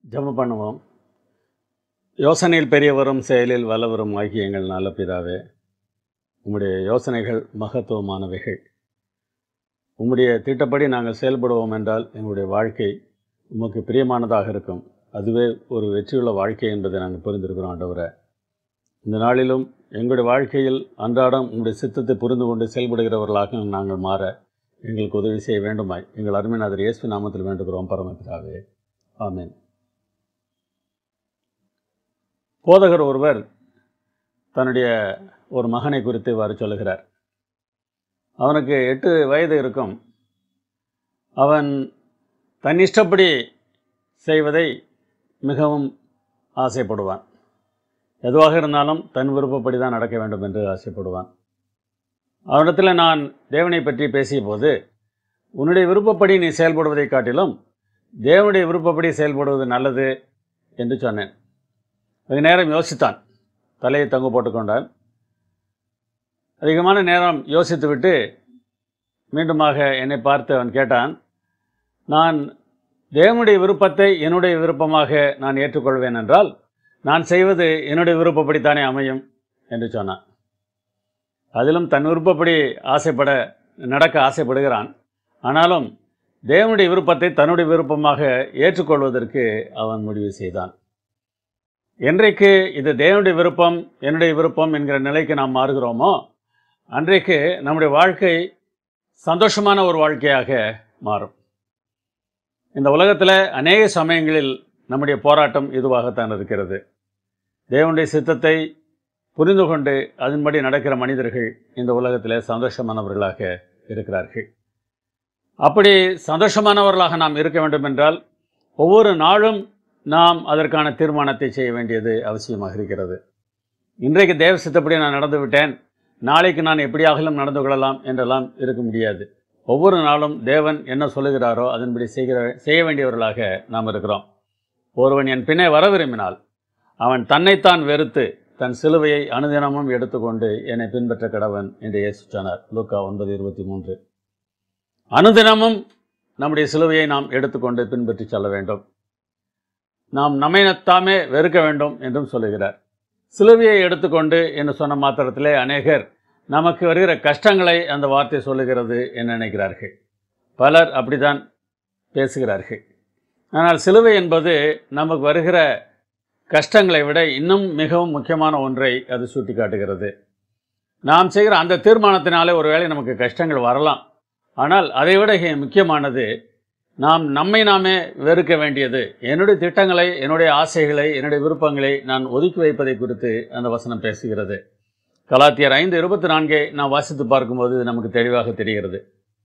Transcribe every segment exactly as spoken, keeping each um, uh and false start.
ஜெபம் பண்ணுவோம். யோசனையில் பெரியவரும் செயலில் வல்லவரும் ஆகிய எங்கள் நல்ல பிதாவே, உம்முடைய யோசனைகள் மகத்துவமானவைகள். உம்முடைய திட்டப்படி நாங்கள் செயல்படுவோம் என்றால் எங்களுடைய வாழ்க்கை உமக்கு பிரியமானதாக இருக்கும். அதுவே ஒரு வெற்றியுள்ள வாழ்க்கை என்பதை நாங்கள் புரிந்திருக்கிறோம். ஆண்டவரே, இந்த நாளிலும் எங்களுடைய வாழ்க்கையில் அன்றாடம் உங்களுடைய சித்தத்தை புரிந்து கொண்டு செயல்படுகிறவர்களாக நாங்கள் மாற எங்களுக்கு உதவி செய்ய வேண்டுமாய் எங்கள் அருமைநாதர் இயேசு நாமத்தில் வேண்டுகிறோம் பரமபிதாவே, ஆமென். போதகர் ஒருவர் தன்னுடைய ஒரு மகனை குறித்து இவ்வாறு சொல்லுகிறார். அவனுக்கு எட்டு வயது இருக்கும். அவன் தன் இஷ்டப்படி செய்வதை மிகவும் ஆசைப்படுவான். எதுவாக இருந்தாலும் தன் விருப்பப்படி தான் நடக்க வேண்டும் என்று ஆசைப்படுவான். அவனிடத்தில் நான் தேவனை பற்றி பேசிய போது, உன்னுடைய விருப்பப்படி நீ செயல்படுவதை காட்டிலும் தேவனுடைய விருப்பப்படி செயல்படுவது நல்லது என்று சொன்னேன். வெகு நேரம் யோசித்தான், தலையை தங்கு போட்டுக்கொண்டான். அதிகமான நேரம் யோசித்துவிட்டு மீண்டுமாக என்னை பார்த்து அவன் கேட்டான், நான் தேவனுடைய விருப்பத்தை என்னுடைய விருப்பமாக நான் ஏற்றுக்கொள்வேன் என்றால் நான் செய்வது என்னுடைய விருப்பப்படித்தானே அமையும் என்று சொன்னான். அதிலும் தன் விருப்பப்படி ஆசைப்பட நடக்க ஆசைப்படுகிறான். ஆனாலும் தேவனுடைய விருப்பத்தை தன்னுடைய விருப்பமாக ஏற்றுக்கொள்வதற்கு அவன் முடிவு செய்தான். என்றைக்கு இது தேவனுடைய விருப்பம் என்னுடைய விருப்பம் என்கிற நிலைக்கு நாம் மாறுகிறோமோ, அன்றைக்கு நம்முடைய வாழ்க்கை சந்தோஷமான ஒரு வாழ்க்கையாக மாறும். இந்த உலகத்தில் அநேக சமயங்களில் நம்முடைய போராட்டம் இதுவாகத்தான் இருக்கிறது. தேவனுடைய சித்தத்தை புரிந்து கொண்டு அதன்படி நடக்கிற மனிதர்கள் இந்த உலகத்தில் சந்தோஷமானவர்களாக இருக்கிறார்கள். அப்படி சந்தோஷமானவர்களாக நாம் இருக்க வேண்டும் என்றால் ஒவ்வொரு நாளும் நாம் அதற்கான தீர்மானத்தை செய்ய வேண்டியது அவசியமாக இருக்கிறது. இன்றைக்கு தேவ சித்தப்படி நான் நடந்து விட்டேன், நாளைக்கு நான் எப்படியாகலும் நடந்து கொள்ளலாம் என்றெல்லாம் இருக்க முடியாது. ஒவ்வொரு நாளும் தேவன் என்ன சொல்லுகிறாரோ அதன்படி செய்கிற செய்ய வேண்டியவர்களாக நாம் இருக்கிறோம். ஒருவன் என் பின்னே வர விரும்பினால் அவன் தன்னைத்தான் வெறுத்து தன் சிலுவையை அனுதினமும் எடுத்துக்கொண்டு என்னை பின்பற்ற கடவன் என்று இயேசு சொன்னார். லூக்கா ஒன்பது இருபத்தி மூன்று. அனுதினமும் நம்முடைய சிலுவையை நாம் எடுத்துக்கொண்டு பின்பற்றி செல்ல வேண்டும். நாம் நம்மைத்தாமே வெறுக்க வேண்டும் என்றும் சொல்லுகிறார். சிலுவையை எடுத்துக்கொண்டு என்று சொன்ன மாத்திரத்திலே அநேகர் நமக்கு வருகிற கஷ்டங்களை அந்த வார்த்தை சொல்லுகிறது என்று நினைக்கிறார்கள். பலர் அப்படித்தான் பேசுகிறார்கள். ஆனால் சிலுவை என்பது நமக்கு வருகிற கஷ்டங்களை விட இன்னும் மிகவும் முக்கியமான ஒன்றை அது சுட்டி காட்டுகிறது. நாம் செய்கிற அந்த தீர்மானத்தினாலே ஒருவேளை நமக்கு கஷ்டங்கள் வரலாம். ஆனால் அதைவிட முக்கியமானது நாம் நம்மை நாமே வெறுக்க வேண்டியது. என்னுடைய திட்டங்களை, என்னுடைய ஆசைகளை, என்னுடைய விருப்பங்களை நான் ஒதுக்கி வைப்பதை குறித்து அந்த வசனம் பேசுகிறது. கலாத்தியர் ஐந்து இருபத்தி நான்கை நாம் வாசித்து பார்க்கும்போது இது நமக்கு தெளிவாக தெரிகிறது.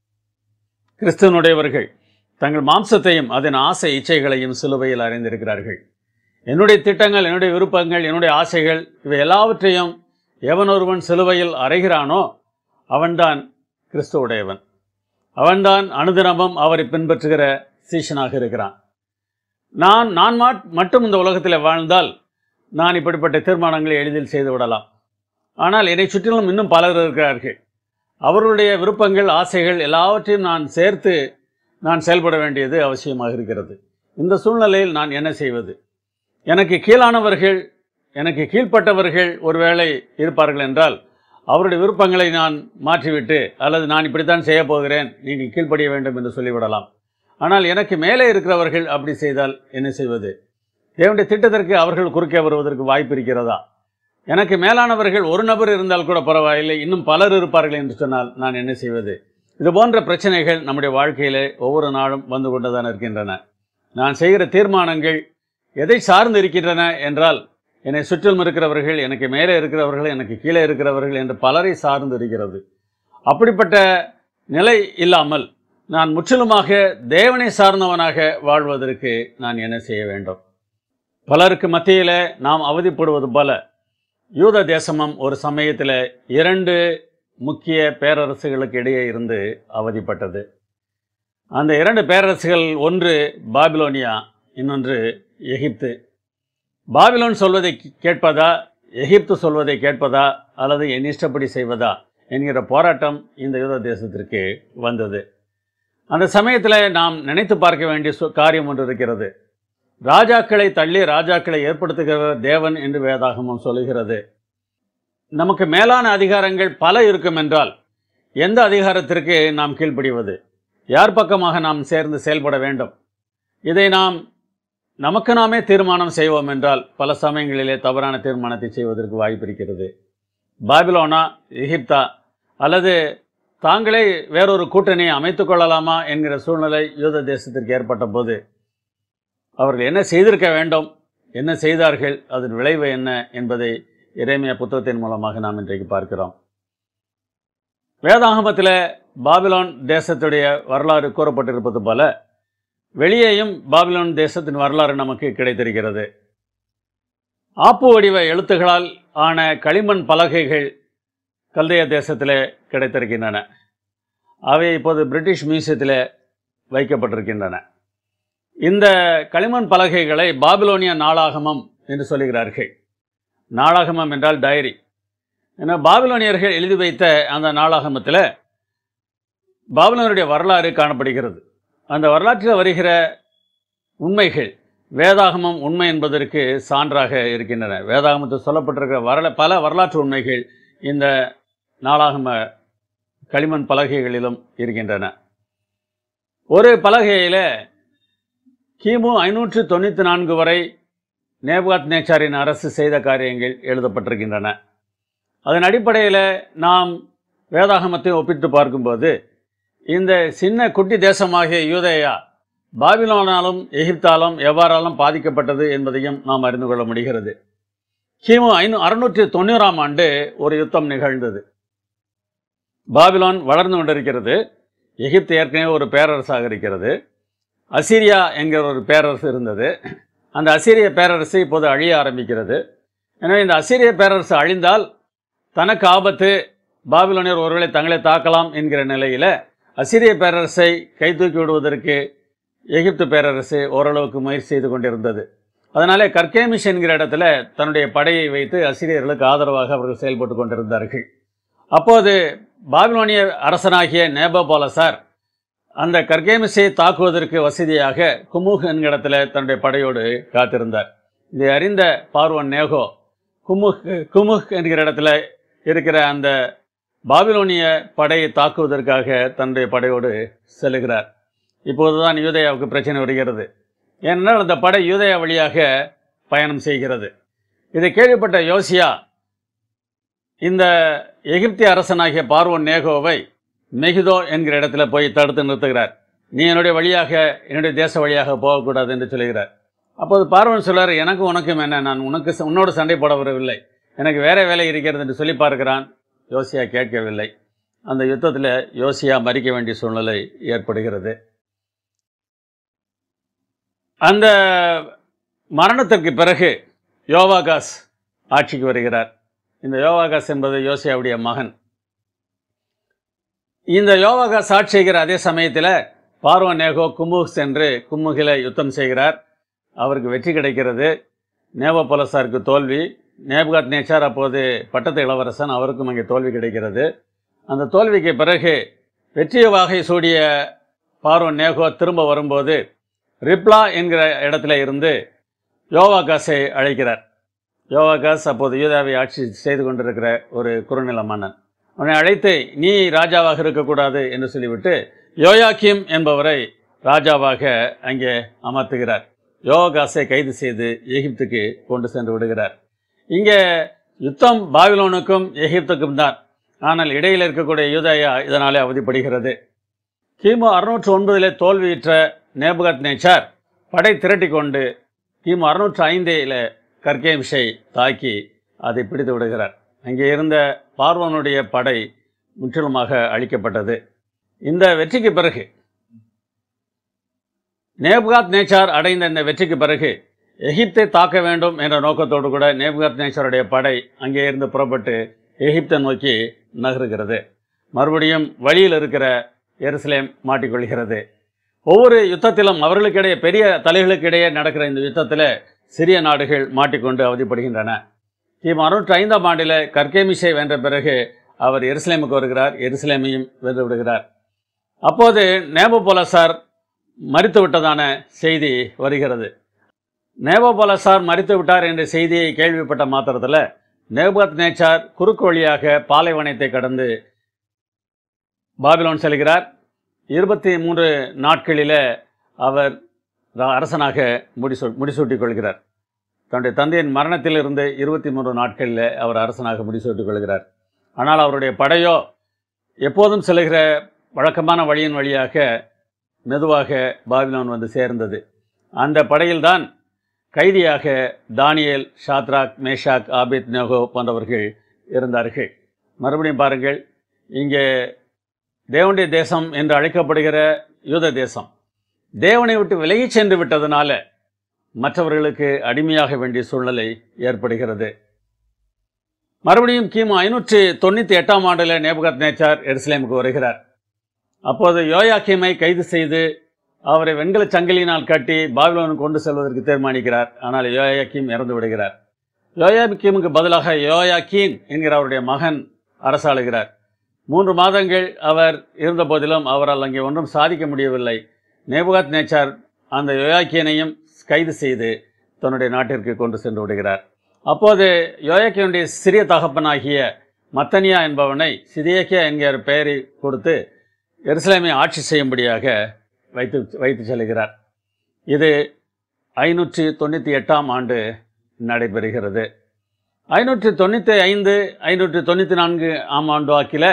கிறிஸ்துவனுடையவர்கள் தங்கள் மாம்சத்தையும் அதன் ஆசை இச்சைகளையும் சிலுவையில் அறைந்திருக்கிறார்கள். என்னுடைய திட்டங்கள், என்னுடைய விருப்பங்கள், என்னுடைய ஆசைகள் இவை எல்லாவற்றையும் எவனொருவன் சிலுவையில் அறைகிறானோ அவன்தான் கிறிஸ்துவுடையவன். அவன்தான் அனுதினமும் அவரை பின்பற்றுகிற சீஷனாக இருக்கிறான். நான் நான் மட்டும் இந்த உலகத்தில் வாழ்ந்தால் நான் இப்படிப்பட்ட தீர்மானங்களை எளிதில் செய்து விடலாம். ஆனால் என்னை சுற்றிலும் இன்னும் பலர் இருக்கிறார்கள். அவர்களுடைய விருப்பங்கள், ஆசைகள் எல்லாவற்றையும் நான் சேர்த்து நான் செயல்பட வேண்டியது அவசியமாக இருக்கிறது. இந்த சூழ்நிலையில் நான் என்ன செய்வது? எனக்கு கீழானவர்கள், எனக்கு கீழ்ப்பட்டவர்கள் ஒருவேளை இருப்பார்கள் என்றால் அவருடைய விருப்பங்களை நான் மாற்றிவிட்டு, அல்லது நான் இப்படித்தான் செய்ய போகிறேன், நீங்கள் கீழ்ப்படிய வேண்டும் என்று சொல்லிவிடலாம். ஆனால் எனக்கு மேலே இருக்கிறவர்கள் அப்படி செய்தால் என்ன செய்வது? தேவனுடைய திட்டத்திற்கு அவர்கள் குறுக்கே வருவதற்கு வாய்ப்பு இருக்கிறதா? எனக்கு மேலானவர்கள் ஒரு நபர் இருந்தால் கூட பரவாயில்லை, இன்னும் பலர் இருப்பார்கள் என்று சொன்னால் நான் என்ன செய்வது? இது போன்ற பிரச்சனைகள் நம்முடைய வாழ்க்கையிலே ஒவ்வொரு நாளும் வந்து கொண்டுதான் இருக்கின்றன. நான் செய்கிற தீர்மானங்கள் எதை சார்ந்து இருக்கின்றன என்றால் என்னை சுற்றிலும் இருக்கிறவர்கள், எனக்கு மேலே இருக்கிறவர்கள், எனக்கு கீழே இருக்கிறவர்கள் என்று பலரை சார்ந்து இருக்கிறது. அப்படிப்பட்ட நிலை இல்லாமல் நான் முற்றிலுமாக தேவனை சார்ந்தவனாக வாழ்வதற்கு நான் என்ன செய்ய வேண்டும்? பலருக்கு மத்தியில் நாம் அவதிப்படுவது போல யூத தேசமும் ஒரு சமயத்தில் இரண்டு முக்கிய பேரரசுகளுக்கு இடையே இருந்து அவதிப்பட்டது. அந்த இரண்டு பேரரசுகள், ஒன்று பாபிலோனியா, இன்னொன்று எகிப்து. பாபிலோன் சொல்வதை கேட்பதா, எகிப்து சொல்வதை கேட்பதா, அல்லது என் இஷ்டப்படி செய்வதா என்கிற போராட்டம் இந்த யூத தேசத்திற்கு வந்தது. அந்த சமயத்தில் நாம் நினைத்து பார்க்க வேண்டிய காரியம் ஒன்று இருக்கிறது. ராஜாக்களை தள்ளி ராஜாக்களை ஏற்படுத்துகிற தேவன் என்று வேதாகமம் சொல்லுகிறது. நமக்கு மேலான அதிகாரங்கள் பல இருக்கும் என்றால் எந்த அதிகாரத்திற்கு நாம் கீழ்ப்படிவது? யார் பக்கமாக நாம் சேர்ந்து செயல்பட வேண்டும்? இதை நாம் நமக்கு நாமே தீர்மானம் செய்வோம் என்றால் பல சமயங்களிலே தவறான தீர்மானத்தை செய்வதற்கு வாய்ப்பு இருக்கிறது. பாபிலோனா, எகிப்தா, அல்லது தாங்களே வேறொரு கூட்டணியை அமைத்துக் கொள்ளலாமா என்கிற சூழ்நிலை யூத தேசத்திற்கு ஏற்பட்ட போது அவர்கள் என்ன செய்திருக்க வேண்டும், என்ன செய்தார்கள், அதன் விளைவு என்ன என்பதை எரேமியா புத்தகத்தின் மூலமாக நாம் இன்றைக்கு பார்க்கிறோம். வேதாகமத்தில் பாபிலோன் தேசத்துடைய வரலாறு கூறப்பட்டிருப்பது போல வெளியேயும் பாபிலோன் தேசத்தின் வரலாறு நமக்கு கிடைத்திருக்கிறது. ஆப்பு வடிவ எழுத்துக்களால் ஆன களிமண் பலகைகள் கல்தைய தேசத்தில் கிடைத்திருக்கின்றன. அவை இப்போது பிரிட்டிஷ் மியூசியத்தில் வைக்கப்பட்டிருக்கின்றன. இந்த களிமண் பலகைகளை பாபிலோனிய நாளாகமம் என்று சொல்லுகிறார்கள். நாளாகமம் என்றால் டைரி. ஏன்னா பாபிலோனியர்கள் எழுதி வைத்த அந்த நாளாகமத்தில் பாபிலோனுடைய வரலாறு காணப்படுகிறது. அந்த வரலாற்றில் வருகிற உண்மைகள் வேதாகமம் உண்மை என்பதற்கு சான்றாக இருக்கின்றன. வேதாகமத்தில் சொல்லப்பட்டிருக்கிற வரல பல வரலாற்று உண்மைகள் இந்த நாளாகம களிமண் பலகைகளிலும் இருக்கின்றன. ஒரு பலகையில் கிமு ஐநூற்று தொண்ணூற்றி நான்கு வரை நேபுகாத்நேச்சாரின் அரசு செய்த காரியங்கள் எழுதப்பட்டிருக்கின்றன. அதன் அடிப்படையில் நாம் வேதாகமத்தை ஒப்பிட்டு பார்க்கும்போது இந்த சின்ன குட்டி தேசமாகிய யூதேயா பாபிலோனாலும் எகிப்தாலும் எவ்வாறாலும் பாதிக்கப்பட்டது என்பதையும் நாம் அறிந்து கொள்ள முடிகிறது. கிமு ஐநூ அறுநூற்றி தொண்ணூறாம் ஆண்டு ஒரு யுத்தம் நிகழ்ந்தது. பாபிலோன் வளர்ந்து கொண்டிருக்கிறது. எகிப்து ஏற்கனவே ஒரு பேரரசாக இருக்கிறது. அசீரியா என்கிற ஒரு பேரரசு இருந்தது. அந்த அசீரிய பேரரசு இப்போது அழிய ஆரம்பிக்கிறது. எனவே இந்த அசீரிய பேரரசு அழிந்தால் தனக்கு ஆபத்து, பாபிலோனியர் ஒருவேளை தங்களை தாக்கலாம் என்கிற நிலையில் அசீரிய பேரரசை கை தூக்கி விடுவதற்கு எகிப்து பேரரசு ஓரளவுக்கு முயற்சி செய்து கொண்டிருந்தது. அதனாலே கர்கேமிஷ் என்கிற இடத்துல தன்னுடைய படையை வைத்து அசீரியர்களுக்கு ஆதரவாக அவர்கள் செயல்பட்டு கொண்டிருந்தார்கள். அப்போது பாபிலோனிய அரசனாகிய நேபோபாலசார் அந்த கர்கேமிஷை தாக்குவதற்கு வசதியாக குமுக் என்கிற இடத்துல தன்னுடைய படையோடு காத்திருந்தார். இதை அறிந்த பார்வோன் நேகோ குமுக் குமுக் என்கிற இடத்துல இருக்கிற அந்த பாபிலோனிய படையை தாக்குவதற்காக தன்னுடைய படையோடு செல்லுகிறார். இப்போதுதான் யூதேயாவுக்கு பிரச்சனை வருகிறது. ஏனென்றால் அந்த படை யூதேயா வழியாக பயணம் செய்கிறது. இதை கேள்விப்பட்ட யோசியா இந்த எகிப்திய அரசனாகிய பார்வோன் நேகோவை மெகிதோ என்கிற இடத்துல போய் தடுத்து நிறுத்துகிறார். நீ என்னுடைய வழியாக என்னுடைய தேச வழியாக போகக்கூடாது என்று சொல்லுகிறார். அப்போது பார்வோன் சொல்றார், எனக்கு உனக்கும் என்ன, நான் உனக்கு உன்னோடு சண்டை போட வரவில்லை, எனக்கு வேற வேலை இருக்கிறது என்று சொல்லி பார்க்கிறான். யோசியா கேட்கவில்லை. அந்த யுத்தத்தில் யோசியா மறிக்க வேண்டிய சூழ்நிலை ஏற்படுகிறது. அந்த மரணத்திற்கு பிறகு யோவாகாஸ் ஆட்சிக்கு வருகிறார். இந்த யோவாகாஸ் என்பது யோசியாவுடைய மகன். இந்த யோவாகாஸ் ஆட்சி செய்கிற அதே சமயத்தில் பார்வோன் நேகோ குமுக் சென்று குமுகில் யுத்தம் செய்கிறார். அவருக்கு வெற்றி கிடைக்கிறது. நேபோபாலசாருக்கு தோல்வி. நேபுகாத்நேச்சார் அப்போது பட்டத்து இளவரசன், அவருக்கும் அங்கே தோல்வி கிடைக்கிறது. அந்த தோல்விக்கு பிறகு வெற்றிய வாகை சூடிய பார்வோன் நேகோ திரும்ப வரும்போது ரிப்லா என்கிற இடத்துல இருந்து யோவாகாஸை அழைக்கிறார். யோவாகாஸ் அப்போது யூதாவை ஆட்சி செய்து கொண்டிருக்கிற ஒரு குறுநில மன்னன். அவனை அழைத்து நீ ராஜாவாக இருக்கக்கூடாது என்று சொல்லிவிட்டு யோயாக்கிம் என்பவரை ராஜாவாக அங்கே அமர்த்துகிறார். யோவாகாஸை கைது செய்து எகிப்துக்கு கொண்டு சென்று விடுகிறார். இங்கே யுத்தம் பாபிலோனுக்கும் எகிப்துக்கும் தான். ஆனால் இடையில் இருக்கக்கூடிய யூதேயா இதனாலே அவதிப்படுகிறது. கிமு அறுநூற்று ஒன்பதிலே தோல்வியுற்ற நேபுகாத்நேச்சார் படை திரட்டி கொண்டு கிமு அறுநூற்று ஐந்தில் கர்கேமிஷை தாக்கி அதை பிடித்து விடுகிறார். அங்கே இருந்த பார்வோனுடைய படை முற்றிலுமாக அழிக்கப்பட்டது. இந்த வெற்றிக்கு பிறகு நேபுகாத்நேச்சார் அடைந்த இந்த வெற்றிக்கு பிறகு எகிப்தை தாக்க வேண்டும் என்ற நோக்கத்தோடு கூட நேபுகாத்நேச்சாருடைய படை அங்கே இருந்து புறப்பட்டு எகிப்தை நோக்கி நகருகிறது. மறுபடியும் வழியில் இருக்கிற எருசலேம் மாட்டிக்கொள்கிறது. ஒவ்வொரு யுத்தத்திலும் அவர்களுக்கிடையே பெரிய தலைகளுக்கிடையே நடக்கிற இந்த யுத்தத்தில் சிறிய நாடுகள் மாட்டிக்கொண்டு அவதிப்படுகின்றன. கிமு அறுநூற்றி ஐந்தாம் ஆண்டில் கர்கேமிஷை வென்ற பிறகு அவர் எருசலேமுக்கு வருகிறார். எருசலேமையும் வென்று விடுகிறார். அப்போது நேபோபாலசார் மரித்து விட்டதான செய்தி வருகிறது. நேபுகாத்நேச்சார் மரித்து விட்டார் என்ற செய்தியை கேள்விப்பட்ட மாத்திரத்தில் நேபுகாத்நேச்சார் குறுக்கு வழியாக பாலைவனத்தை கடந்து பாபிலோன் செல்கிறார். இருபத்தி மூன்று நாட்களில் அவர் அரசனாக முடிசூ முடிசூட்டிக் கொள்கிறார். தன்னுடைய தந்தையின் மரணத்திலிருந்து இருபத்தி மூன்று நாட்களில் அவர் அரசனாக முடிசூட்டிக் கொள்கிறார். ஆனால் அவருடைய படையோ எப்போதும் செல்கிற வழக்கமான வழியின் வழியாக மெதுவாக பாபிலோன் வந்து சேர்ந்தது. அந்த படையில்தான் கைதியாக தானியேல், ஷாத்ராக், மேஷாக், ஆபேத்நேகோ போன்றவர்கள் இருந்தார்கள். மறுபடியும் பாருங்கள், இங்கே தேவனுடைய தேசம் என்று அழைக்கப்படுகிற யூத தேசம் தேவனை விட்டு விலகி சென்று விட்டதனால மற்றவர்களுக்கு அடிமையாக வேண்டிய சூழ்நிலை ஏற்படுகிறது. மறுபடியும் கிமு ஐநூற்றி தொண்ணூற்றி எட்டாம் ஆண்டில் நேபுகாத்நேச்சார் எருசலேமுக்கு வருகிறார். அப்போது யோயாக்கீமை கைது செய்து அவரை வெண்கல சங்கிலியினால் கட்டி பாபிலோனுக்கு கொண்டு செல்வதற்கு தீர்மானிக்கிறார். ஆனால் யோயாக்கீம் இறந்து விடுகிறார். யோயாக்கீமுக்கு பதிலாக யோயாக்கீன் என்கிற அவருடைய மகன் அரசாளுகிறார். மூன்று மாதங்கள் அவர் இருந்த போதிலும் அவரால் அங்கே ஒன்றும் சாதிக்க முடியவில்லை. நேபுகாத்நேச்சார் அந்த யோயாக்கீனையும் கைது செய்து தன்னுடைய நாட்டிற்கு கொண்டு சென்று விடுகிறார். அப்போது யோயாக்கீனுடைய சிறிய தகப்பனாகிய மத்தனியா என்பவனை சிதேக்கியா என்கிற பெயரை கொடுத்து எருசலேமை ஆட்சி செய்யும்படியாக வைத்து வைத்து செல்கிறார். இது ஐநூற்றி தொண்ணூற்றி எட்டாம் ஆண்டு நடைபெறுகிறது. ஐநூற்றி தொண்ணூற்றி ஐந்து ஐநூற்றி தொண்ணூற்றி நான்கு ஆம் ஆண்டு வாக்கில்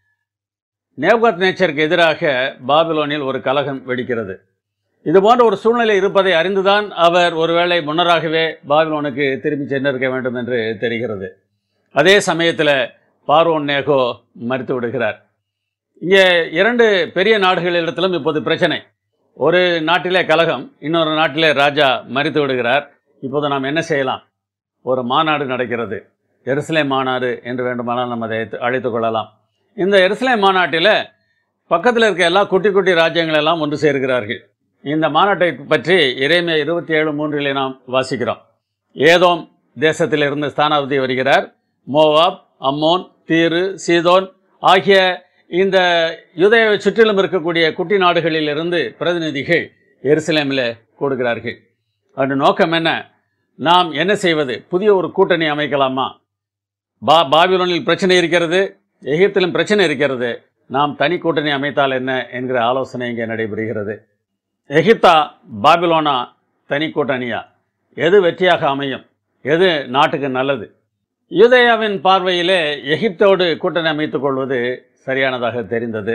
நேபுகாத்நேச்சருக்கு எதிராக பாபிலோனில் ஒரு கலகம் வெடிக்கிறது. இதுபோன்ற ஒரு சூழ்நிலை இருப்பதை அறிந்துதான் அவர் ஒருவேளை முன்னராகவே பாபிலோனுக்கு திரும்பி சென்றிருக்க வேண்டும் என்று தெரிகிறது. அதே சமயத்தில் பார்வோன் நேகோ மரித்து விடுகிறார். இங்கே இரண்டு பெரிய நாடுகளிடத்திலும் இப்போது பிரச்சனை. ஒரு நாட்டிலே கலகம், இன்னொரு நாட்டிலே ராஜா மரித்து விடுகிறார். இப்போது நாம் என்ன செய்யலாம்? ஒரு மாநாடு நடக்கிறது, எருசலேம் மாநாடு என்று வேண்டுமானால் நம்ம அதை அழைத்து கொள்ளலாம். இந்த எருசலேம் மாநாட்டில் பக்கத்தில் இருக்க எல்லா குட்டி குட்டி ராஜ்யங்கள் எல்லாம் ஒன்று சேர்கிறார்கள். இந்த மாநாட்டை பற்றி எரேமியா இருபத்தி ஏழு மூன்றிலே நாம் வாசிக்கிறோம். ஏதோம் தேசத்திலிருந்து ஸ்தானாபதி வருகிறார். மோவாப், அம்மோன், தீரு, சீதோன் ஆகிய இந்த யூதேயாவை சுற்றிலும் இருக்கக்கூடிய குட்டி நாடுகளிலிருந்து பிரதிநிதிகள் எருசலேமில் கொடுக்கிறார்கள். அதன் நோக்கம் என்ன? நாம் என்ன செய்வது? புதிய ஒரு கூட்டணி அமைக்கலாமா? பா பாபிலோனில் பிரச்சனை இருக்கிறது, எகிப்திலும் பிரச்சனை இருக்கிறது, நாம் தனி கூட்டணி அமைத்தால் என்ன என்கிற ஆலோசனை இங்கே நடைபெறுகிறது. எகிப்தா, பாபிலோனா தனி கூட்டணியா? எது வெற்றியாக அமையும்? எது நாட்டுக்கு நல்லது? யூதேயாவின் பார்வையிலே எகிப்தோடு கூட்டணி அமைத்துக் கொள்வது சரியானதாக தெரிந்தது.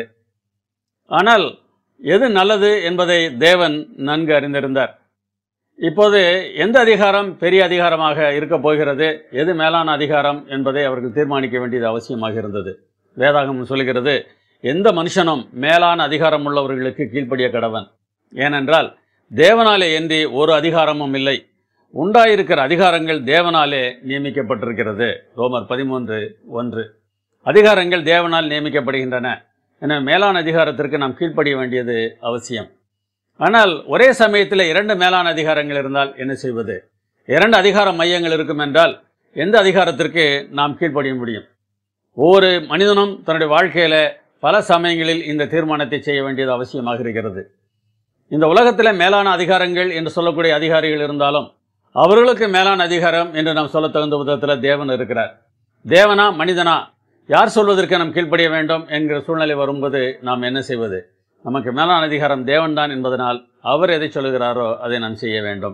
ஆனால் எது நல்லது என்பதை தேவன் நன்கு அறிந்திருந்தார். இப்போது எந்த அதிகாரம் பெரிய அதிகாரமாக இருக்கப் போகிறது, எது மேலான அதிகாரம் என்பதை அவர்கள் தீர்மானிக்க வேண்டியது அவசியமாக இருந்தது. வேதாகமம் சொல்கிறது, எந்த மனுஷனும் மேலான அதிகாரம் உள்ளவர்களுக்கு கீழ்ப்படிய கடவன். ஏனென்றால் தேவனாலே என்று ஒரு அதிகாரமும் இல்லை, உண்டாயிருக்கிற அதிகாரங்கள் தேவனாலே நியமிக்கப்பட்டிருக்கிறது. ரோமர் பதிமூன்று ஒன்று. அதிகாரங்கள் தேவனால் நியமிக்கப்படுகின்றன. என மேலான அதிகாரத்திற்கு நாம் கீழ்ப்படிய வேண்டியது அவசியம். ஆனால் ஒரே சமயத்தில் இரண்டு மேலான அதிகாரங்கள் இருந்தால் என்ன செய்வது? இரண்டு அதிகார மையங்கள் இருக்கும் என்றால் எந்த அதிகாரத்திற்கு நாம் கீழ்ப்படிய முடியும்? ஒவ்வொரு மனிதனும் தன்னுடைய வாழ்க்கையில் பல சமயங்களில் இந்த தீர்மானத்தை செய்ய வேண்டியது அவசியமாக இருக்கிறது. இந்த உலகத்தில் மேலான அதிகாரங்கள் என்று சொல்லக்கூடிய அதிகாரிகள் இருந்தாலும் அவர்களுக்கு மேலான அதிகாரம் என்று நாம் சொல்ல தகுந்த விதத்தில் தேவன் இருக்கிறார். தேவனா மனிதனா, யார் சொல்வதற்கு நாம் கீழ்ப்படிய வேண்டும் என்கிற சூழ்நிலை வரும்போது நாம் என்ன செய்வது? நமக்கு மேலான அதிகாரம் தேவன்தான் என்பதனால் அவர் எதை சொல்லுகிறாரோ அதை நாம் செய்ய வேண்டும்.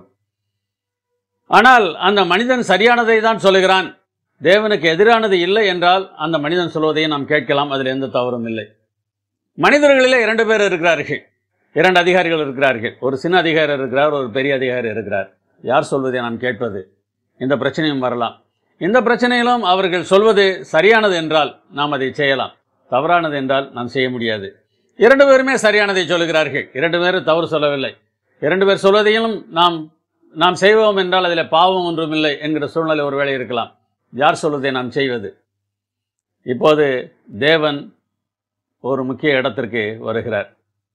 ஆனால் அந்த மனிதன் சரியானதை தான் சொல்லுகிறான், தேவனுக்கு எதிரானது இல்லை என்றால் அந்த மனிதன் சொல்வதையும் நாம் கேட்கலாம், அதில் எந்த தவறும் இல்லை. மனிதர்களிலே இரண்டு பேர் இருக்கிறார்கள், இரண்டு அதிகாரிகள் இருக்கிறார்கள். ஒரு சின்ன அதிகாரி இருக்கிறார், ஒரு பெரிய அதிகாரி இருக்கிறார். யார் சொல்வதை நாம் கேட்பது? இந்த பிரச்சனையும் வரலாம். இந்த பிரச்சனையிலும் அவர்கள் சொல்வது சரியானது என்றால் நாம் அதை செய்யலாம், தவறானது என்றால் நாம் செய்ய முடியாது. இரண்டு பேருமே சரியானதை சொல்லுகிறார்கள், இரண்டு பேரும் தவறு சொல்லவில்லை. இரண்டு பேர் சொல்வதையும் நாம் நாம் செய்வோம் என்றால் அதில் பாவம் ஒன்றும் இல்லை என்கிற சூழ்நிலை ஒருவேளை இருக்கலாம். யார் சொல்வதை நாம் செய்வது? இப்போது தேவன் ஒரு முக்கிய இடத்திற்கு வருகிறார்.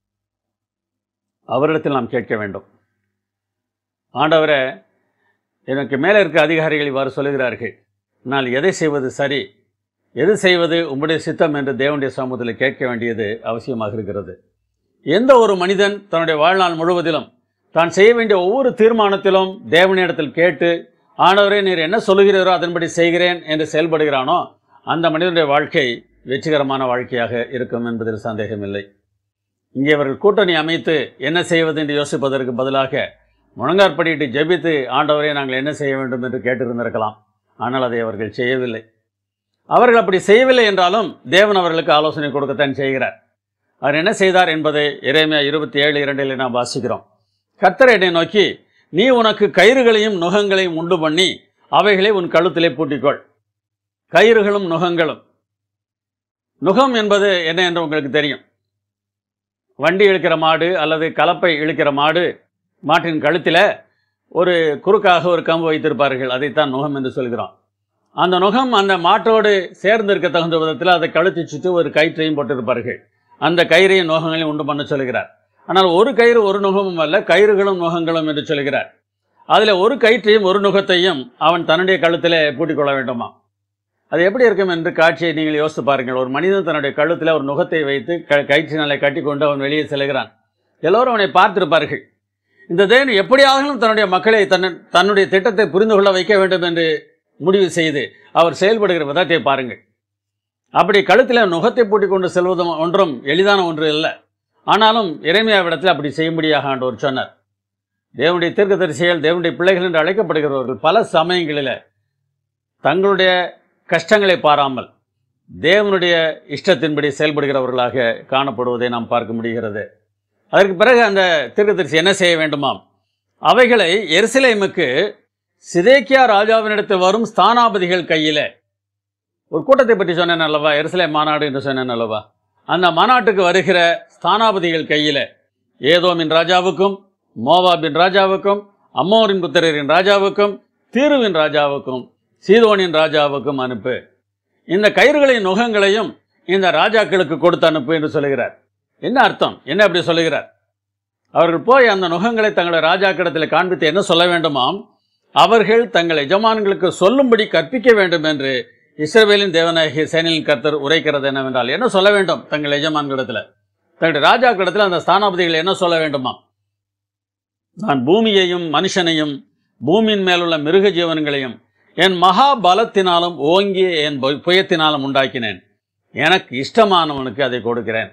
அவரிடத்தில் நாம் கேட்க வேண்டும். ஆண்டவரே, எனக்கு மேலே இருக்க அதிகாரிகள் இவ்வாறு சொல்லுகிறார்கள், நான் எதை செய்வது சரி, எது செய்வது உம்முடைய சித்தம் என்று தேவனுடைய சமூகத்தில் கேட்க வேண்டியது அவசியமாக இருக்கிறது. எந்த ஒரு மனிதன் தன்னுடைய வாழ்நாள் முழுவதிலும் தான் செய்ய வேண்டிய ஒவ்வொரு தீர்மானத்திலும் தேவனிடத்தில் கேட்டு, ஆண்டவரே நீர் என்ன சொல்லுகிறீரோ அதன்படி செய்கிறேன் என்று செயல்படுகிறானோ அந்த மனிதனுடைய வாழ்க்கை வெற்றிகரமான வாழ்க்கையாக இருக்கும் என்பதில் சந்தேகமில்லை. இங்கே அவர்கள் கூட்டணி அமைத்து என்ன செய்வது என்று யோசிப்பதற்கு பதிலாக முழங்காற்படியிட்டு ஜெபித்து, ஆண்டவரே நாங்கள் என்ன செய்ய வேண்டும் என்று கேட்டிருந்திருக்கலாம். ஆனால் அதை அவர்கள் செய்யவில்லை. அவர்கள் அப்படி செய்யவில்லை என்றாலும் தேவன் அவர்களுக்கு ஆலோசனை கொடுக்கத்தான் செய்கிறார். அவர் என்ன செய்தார் என்பதை எரேமியா இருபத்தி ஏழு இரண்டில் நாம் வாசிக்கிறோம். கர்த்தர் என்னை நோக்கி, நீ உனக்கு கயிறுகளையும் நுகங்களையும் உண்டு பண்ணி அவைகளை உன் கழுத்திலே பூட்டிக்கொள். கயிறுகளும் நுகங்களும். நுகம் என்பது என்ன என்று உங்களுக்கு தெரியும். வண்டி இழுக்கிற மாடு அல்லது கலப்பை இழுக்கிற மாடு, மாட்டின் கழுத்தில் ஒரு குறுக்காக ஒரு கம்பு வைத்திருப்பார்கள். அதைத்தான் நுகம் என்று சொல்கிறோம். அந்த நுகம் அந்த மாட்டோடு சேர்ந்திருக்க தகுந்த விதத்தில் அதை கழுத்தை சுற்றி ஒரு கயிற்றையும் போட்டிருப்பார்கள். அந்த கயிறையும் நுகங்களையும் உண்டு பண்ண சொல்கிறார். ஆனால் ஒரு கயிறு ஒரு நுகமும் அல்ல, கயிறுகளும் நுகங்களும் என்று சொல்கிறார். அதில் ஒரு கயிற்றையும் ஒரு நுகத்தையும் அவன் தன்னுடைய கழுத்தில் பூட்டிக்கொள்ள வேண்டுமா? அது எப்படி இருக்கும் என்று காட்சியை நீங்கள் யோசித்து பாருங்கள். ஒரு மனிதன் தன்னுடைய கழுத்தில் ஒரு நுகத்தை வைத்து க கயிற்றினாலே கட்டி கொண்டு அவன் வெளியே செல்கிறான். எல்லோரும் அவனை பார்த்திருப்பார்கள். இந்த தேவன் எப்படியாகவும் தன்னுடைய மக்களை தன் தன்னுடைய திட்டத்தை புரிந்து கொள்ள வைக்க வேண்டும் என்று முடிவு செய்து அவர் செயல்படுகிற விதத்தை பாருங்கள். அப்படி கழுத்தில் நுகத்தை பூட்டிக் கொண்டு செல்வதும் ஒன்றும் எளிதான ஒன்று இல்லை. ஆனாலும் எரேமியாவிடத்தில் அப்படி செய்யும்படியாக ஆண்டவர் சொன்னார். தேவனுடைய தீர்க்கதரிசிகள், தேவனுடைய பிள்ளைகள் என்று அழைக்கப்படுகிறவர்கள் பல சமயங்களில் தங்களுடைய கஷ்டங்களை பாராமல் தேவனுடைய இஷ்டத்தின்படி செயல்படுகிறவர்களாக காணப்படுவதை நாம் பார்க்க முடிகிறது. அதற்கு பிறகு அந்த தீர்க்கதரிசி என்ன செய்ய வேண்டுமாம்? அவைகளை எருசலேமுக்கு சிதேக்கியா ராஜாவினிடத்தில் வரும் ஸ்தானாபதிகள் கையில், ஒரு கூட்டத்தை பற்றி சொன்னேன் அல்லவா, எருசலேம் மாநாடு என்று சொன்னேன் அல்லவா, அந்த மாநாட்டுக்கு வருகிற ஸ்தானாபதிகள் கையில் ஏதோமின் ராஜாவுக்கும், மோவாபின் ராஜாவுக்கும், அம்மோரின் புத்திரரின் ராஜாவுக்கும், தீருவின் ராஜாவுக்கும், சீதோனின் ராஜாவுக்கும் அனுப்பு. இந்த கயிறுகளையும் நுகங்களையும் இந்த ராஜாக்களுக்கு கொடுத்து அனுப்பு என்று சொல்லுகிறார். என்ன அர்த்தம்? என்ன அப்படி சொல்லுகிறார்? அவர்கள் போய் அந்த நுகங்களை தங்களுடைய ராஜாக்கிடத்தில் காண்பித்து என்ன சொல்ல வேண்டுமாம்? அவர்கள் தங்கள் எஜமான்களுக்கு சொல்லும்படி கற்பிக்க வேண்டும் என்று இஸ்ரவேலின் தேவனாகிய சேனையின் கர்த்தர் உரைக்கிறது என்னவென்றால், என்ன சொல்ல வேண்டும் தங்கள் எஜமான்களிடத்தில், தங்களுடைய ராஜாக்கிடத்தில் அந்த ஸ்தானாபதிகள் என்ன சொல்ல வேண்டுமா? நான் பூமியையும் மனுஷனையும் பூமியின் மேலுள்ள மிருக ஜீவன்களையும் என் மகா பலத்தினாலும் ஓங்கிய என் புயத்தினாலும் உண்டாக்கினேன். எனக்கு இஷ்டமானவனுக்கு அதை கொடுக்கிறேன்.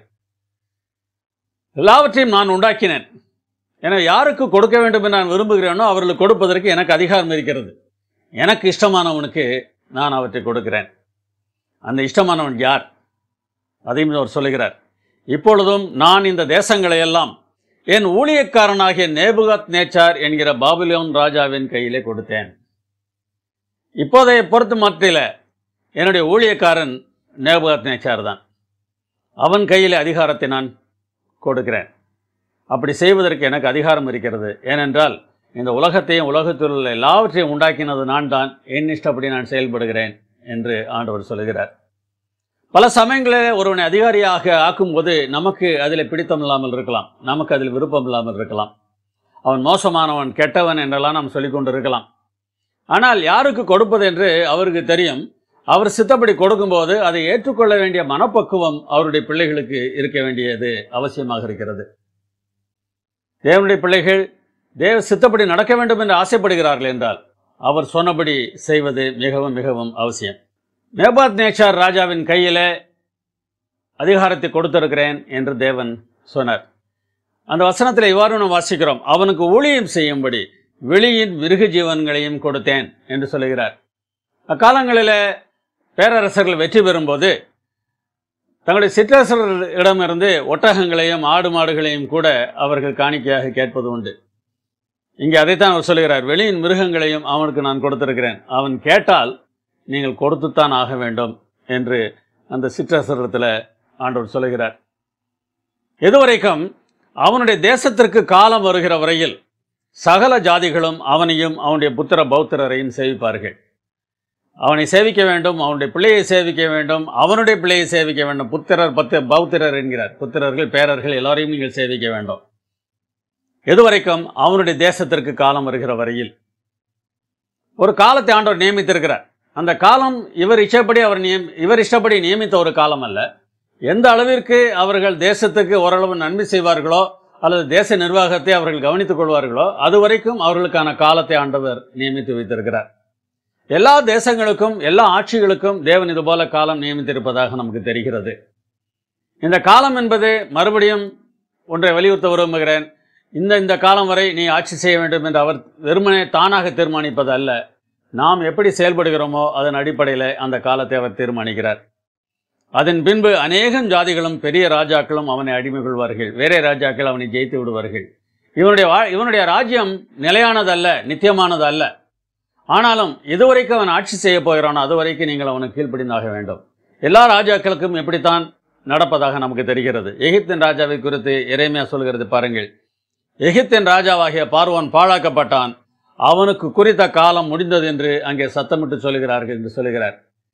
எல்லாவற்றையும் நான் உண்டாக்கினேன். எனவே யாருக்கு கொடுக்க வேண்டும் என்று நான் விரும்புகிறேனோ அவர்களுக்கு கொடுப்பதற்கு எனக்கு அதிகாரம் இருக்கிறது. எனக்கு இஷ்டமானவனுக்கு நான் அவற்றை கொடுக்கிறேன். அந்த இஷ்டமானவன் யார்? அதையும் அவர் சொல்லுகிறார். இப்பொழுதும் நான் இந்த தேசங்களை எல்லாம் என் ஊழியக்காரனாகிய நேபுகாத் நேச்சார் என்கிற பாபிலோன் ராஜாவின் கையிலே கொடுத்தேன். இப்போதைய பொறுத்து மத்தியில் என்னுடைய ஊழியக்காரன் நேபுகாத் நேச்சார் தான். அவன் கையில் அதிகாரத்தை நான் கொடுக்கிறேன். அப்படி செய்வதற்கு எனக்கு அதிகாரம் இருக்கிறது. ஏனென்றால் இந்த உலகத்தையும் உலகத்தில் உள்ள எல்லாவற்றையும் உண்டாக்கினது நான் தான். என் இஷ்டப்படி நான் செயல்படுகிறேன் என்று ஆண்டவர் சொல்லுகிறார். பல சமயங்களில் ஒருவனை அதிகாரியாக ஆக்கும்போது நமக்கு அதில் பிடித்தம் இல்லாமல் இருக்கலாம், நமக்கு அதில் விருப்பம் இல்லாமல் இருக்கலாம். அவன் மோசமானவன், கெட்டவன் என்றெல்லாம் நாம் சொல்லிக்கொண்டு இருக்கலாம். ஆனால் யாருக்கு கொடுப்பது என்று அவருக்கு தெரியும். அவர் சித்தப்படி கொடுக்கும்போது அதை ஏற்றுக்கொள்ள வேண்டிய மனப்பக்குவம் அவருடைய பிள்ளைகளுக்கு இருக்க வேண்டியது அவசியமாக இருக்கிறது. தேவனுடைய பிள்ளைகள் தேவ சித்தப்படி நடக்க வேண்டும் என்று ஆசைப்படுகிறார்கள் என்றால் அவர் சொன்னபடி செய்வது மிகவும் மிகவும் அவசியம். நேபாத் நேச்சார் ராஜாவின் கையில் அதிகாரத்தை கொடுத்திருக்கிறேன் என்று தேவன் சொன்னார். அந்த வசனத்தில் இவ்வாறு நாம் வாசிக்கிறோம், அவனுக்கு ஊழியம் செய்யும்படி வெளியின் மிருக ஜீவன்களையும் கொடுத்தேன் என்று சொல்லுகிறார். அக்காலங்களில் பேரரசர்கள் வெற்றி பெறும்போது தங்களுடைய சிற்றரசர்களிடமிருந்து ஒட்டகங்களையும் ஆடு மாடுகளையும் கூட அவர்கள் காணிக்கையாக கேட்பது உண்டு. இங்கே அதைத்தான் அவர் சொல்லுகிறார், வெளியின் மிருகங்களையும் அவனுக்கு நான் கொடுத்திருக்கிறேன், அவன் கேட்டால் நீங்கள் கொடுத்துத்தான் ஆக வேண்டும் என்று அந்த சிற்றரசரிடத்தில் ஆண்டவர் சொல்லுகிறார். எதுவரைக்கும் அவனுடைய தேசத்திற்கு காலம் வருகிற வரையில் சகல ஜாதிகளும் அவனையும் அவனுடைய புத்திர பௌத்திரரையும் சேவிப்பார்கள். அவனை சேவிக்க வேண்டும், அவனுடைய பிள்ளையை சேவிக்க வேண்டும், அவனுடைய பிள்ளையை சேவிக்க வேண்டும். புத்திரர் பத்து பௌத்திரர் என்கிறார். புத்திரர்கள் பேரர்கள் எல்லாரையும் நீங்கள் சேவிக்க வேண்டும். எதுவரைக்கும் அவனுடைய தேசத்திற்கு காலம் வருகிற வரையில் ஒரு காலத்தை ஆண்டவர் நியமித்திருக்கிறார். அந்த காலம் இவர் இஷ்டப்படி அவர் நியம் இவர் இஷ்டப்படி நியமித்த ஒரு காலம் அல்ல. எந்த அளவிற்கு அவர்கள் தேசத்துக்கு ஓரளவு நன்மை செய்வார்களோ அல்லது தேச நிர்வாகத்தை அவர்கள் கவனித்துக் கொள்வார்களோ அது வரைக்கும் அவர்களுக்கான காலத்தை ஆண்டவர் நியமித்து வைத்திருக்கிறார். எல்லா தேசங்களுக்கும் எல்லா ஆட்சிகளுக்கும் தேவன் இதுபோல காலம் நியமித்திருப்பதாக நமக்கு தெரிகிறது. இந்த காலம் என்பது, மறுபடியும் ஒன்றை வலியுறுத்த விரும்புகிறேன், இந்த இந்த காலம் வரை நீ ஆட்சி செய்ய வேண்டும் என்று அவர் வெறுமனே தானாக தீர்மானிப்பது அல்ல. நாம் எப்படி செயல்படுகிறோமோ அதன் அடிப்படையில் அந்த காலத்தை அவர் தீர்மானிக்கிறார். அதன் பின்பு அநேகம் ஜாதிகளும் பெரிய ராஜாக்களும் அவனை அடிமை கொள்வார்கள். வேறே ராஜாக்கள் அவனை ஜெயித்து விடுவார்கள். இவனுடைய வா இவனுடைய ராஜ்யம் நிலையானதல்ல, நித்தியமானது அல்ல. ஆனாலும் எதுவரைக்கும் அவன் ஆட்சி செய்ய போகிறானோ அதுவரைக்கும் நீங்கள் அவனுக்கு கீழ்ப்படிந்தாக வேண்டும். எல்லா ராஜாக்களுக்கும் எப்படித்தான் நடப்பதாக நமக்கு தெரிகிறது. எகிப்தின் ராஜாவை குறித்து எரேமியா சொல்கிறது பாருங்கள். எகிப்தின் ராஜாவாகிய பார்வோன் பாழாக்கப்பட்டான், அவனுக்கு குறித்த காலம் முடிந்தது என்று அங்கே சத்தமிட்டு சொல்கிறார்கள் என்று சொல்கிறார்.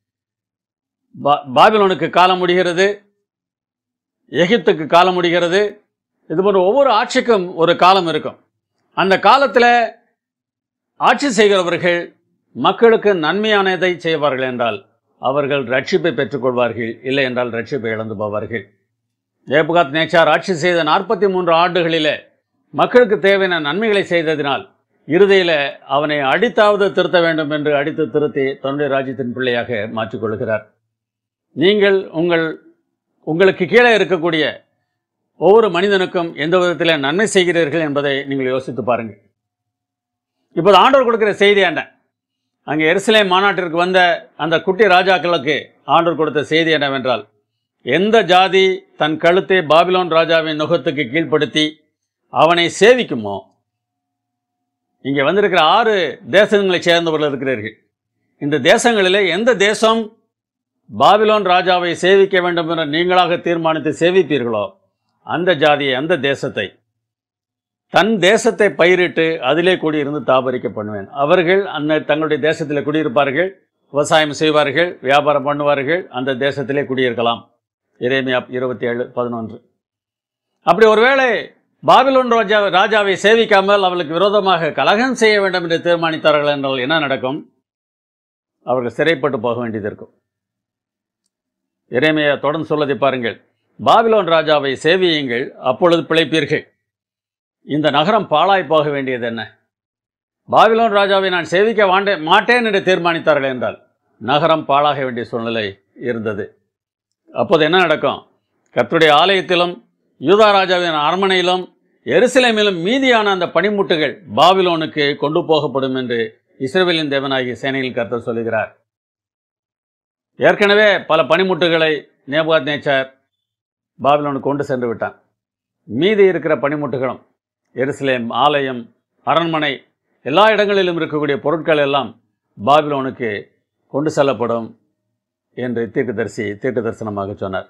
பா பாபிலோனுக்கு காலம் முடிகிறது, எகிப்துக்கு காலம் முடிகிறது. இதுபோன்ற ஒவ்வொரு ஆட்சிக்கும் ஒரு காலம் இருக்கும். அந்த காலத்தில் ஆட்சி செய்கிறவர்கள் மக்களுக்கு நன்மையானதை செய்வார்கள் என்றால் அவர்கள் ரட்சிப்பை பெற்றுக்கொள்வார்கள், இல்லை என்றால் ரட்சிப்பை இழந்து போவார்கள். நேபுகாத் நேச்சார் ஆட்சி செய்த நாற்பத்தி மூன்று ஆண்டுகளிலே மக்களுக்கு தேவையான நன்மைகளை செய்ததினால் இறுதியில் அவனை அடித்தாவது திருத்த வேண்டும் என்று அடித்து திருத்தி தன்னுடைய ராஜ்யத்தின் பிள்ளையாக மாற்றிக்கொள்கிறார். நீங்கள் உங்கள் உங்களுக்கு கீழே இருக்கக்கூடிய ஒவ்வொரு மனிதனுக்கும் எந்த விதத்தில் நன்மை செய்கிறீர்கள் என்பதை நீங்கள் யோசித்து பாருங்கள். இப்போது ஆண்டவர் கொடுக்கிற செய்தி என்ன? அங்கே எருசலேம் மாநாட்டிற்கு வந்த அந்த குட்டி ராஜாக்களுக்கு ஆண்டவர் கொடுத்த செய்தி என்னவென்றால், எந்த ஜாதி தன் கழுத்தை பாபிலோன் ராஜாவின் நுகத்துக்கு கீழ்ப்படுத்தி அவனை சேவிக்குமோ, இங்கே வந்திருக்கிற ஆறு தேசங்களை சேர்ந்தவர்கள் இருக்கிறீர்கள். இந்த தேசங்களிலே எந்த தேசம் பாபிலோன் ராஜாவை சேவிக்க வேண்டும் என்ற நீங்களாக தீர்மானித்து சேவிப்பீர்களோ அந்த ஜாதியை, அந்த தேசத்தை, தன் தேசத்தை பயிரிட்டு அதிலே குடியிருந்து தாபரிக்க பண்ணுவேன். அவர்கள் அந்த தங்களுடைய தேசத்தில் குடியிருப்பார்கள், விவசாயம் செய்வார்கள், வியாபாரம் பண்ணுவார்கள், அந்த தேசத்திலே குடியிருக்கலாம். எரேமியா இருபத்தி ஏழு பதினொன்று. அப்படி ஒருவேளை பாபிலோன் ராஜா ராஜாவை சேவிக்காமல் அவளுக்கு விரோதமாக கலகம் செய்ய வேண்டும் என்று தீர்மானித்தார்கள் என்றால் என்ன நடக்கும்? அவர்கள் சிறைப்பட்டு போக வேண்டியது இருக்கும். எரேமியா தொடர்ந்து சொல்லதை பாருங்கள். பாபிலோன் ராஜாவை சேவியுங்கள், அப்பொழுது பிழைப்பீர்கள். இந்த நகரம் பாழாய் போக வேண்டியது என்ன? பாபிலோன் ராஜாவை நான் சேவிக்க வாண்டே மாட்டேன் என்று தீர்மானித்தார்கள் என்றால் நகரம் பாழாக வேண்டிய சூழ்நிலை இருந்தது. அப்போது என்ன நடக்கும்? கர்த்தருடைய ஆலயத்திலும் யூதா ராஜாவின் அரண்மனையிலும் எருசலேமிலும் மீதியான அந்த பனிமுட்டுகள் பாபிலோனுக்கு கொண்டு போகப்படும் என்று இஸ்ரவேலின் தேவனாகிய சேனையில் கர்த்தர் சொல்லுகிறார். ஏற்கனவே பல பனிமுட்டுகளை நேபுகாத் நேச்சார் பாபிலோனுக்கு கொண்டு சென்று விட்டான். மீதி இருக்கிற பனிமுட்டுகளும் எருசலேம் ஆலயம், அரண்மனை, எல்லா இடங்களிலும் இருக்கக்கூடிய பொருட்கள் எல்லாம் பாபிலோனுக்கு கொண்டு செல்லப்படும் என்று தீர்க்கதரிசி தீர்க்க தரிசனமாக சொன்னார்.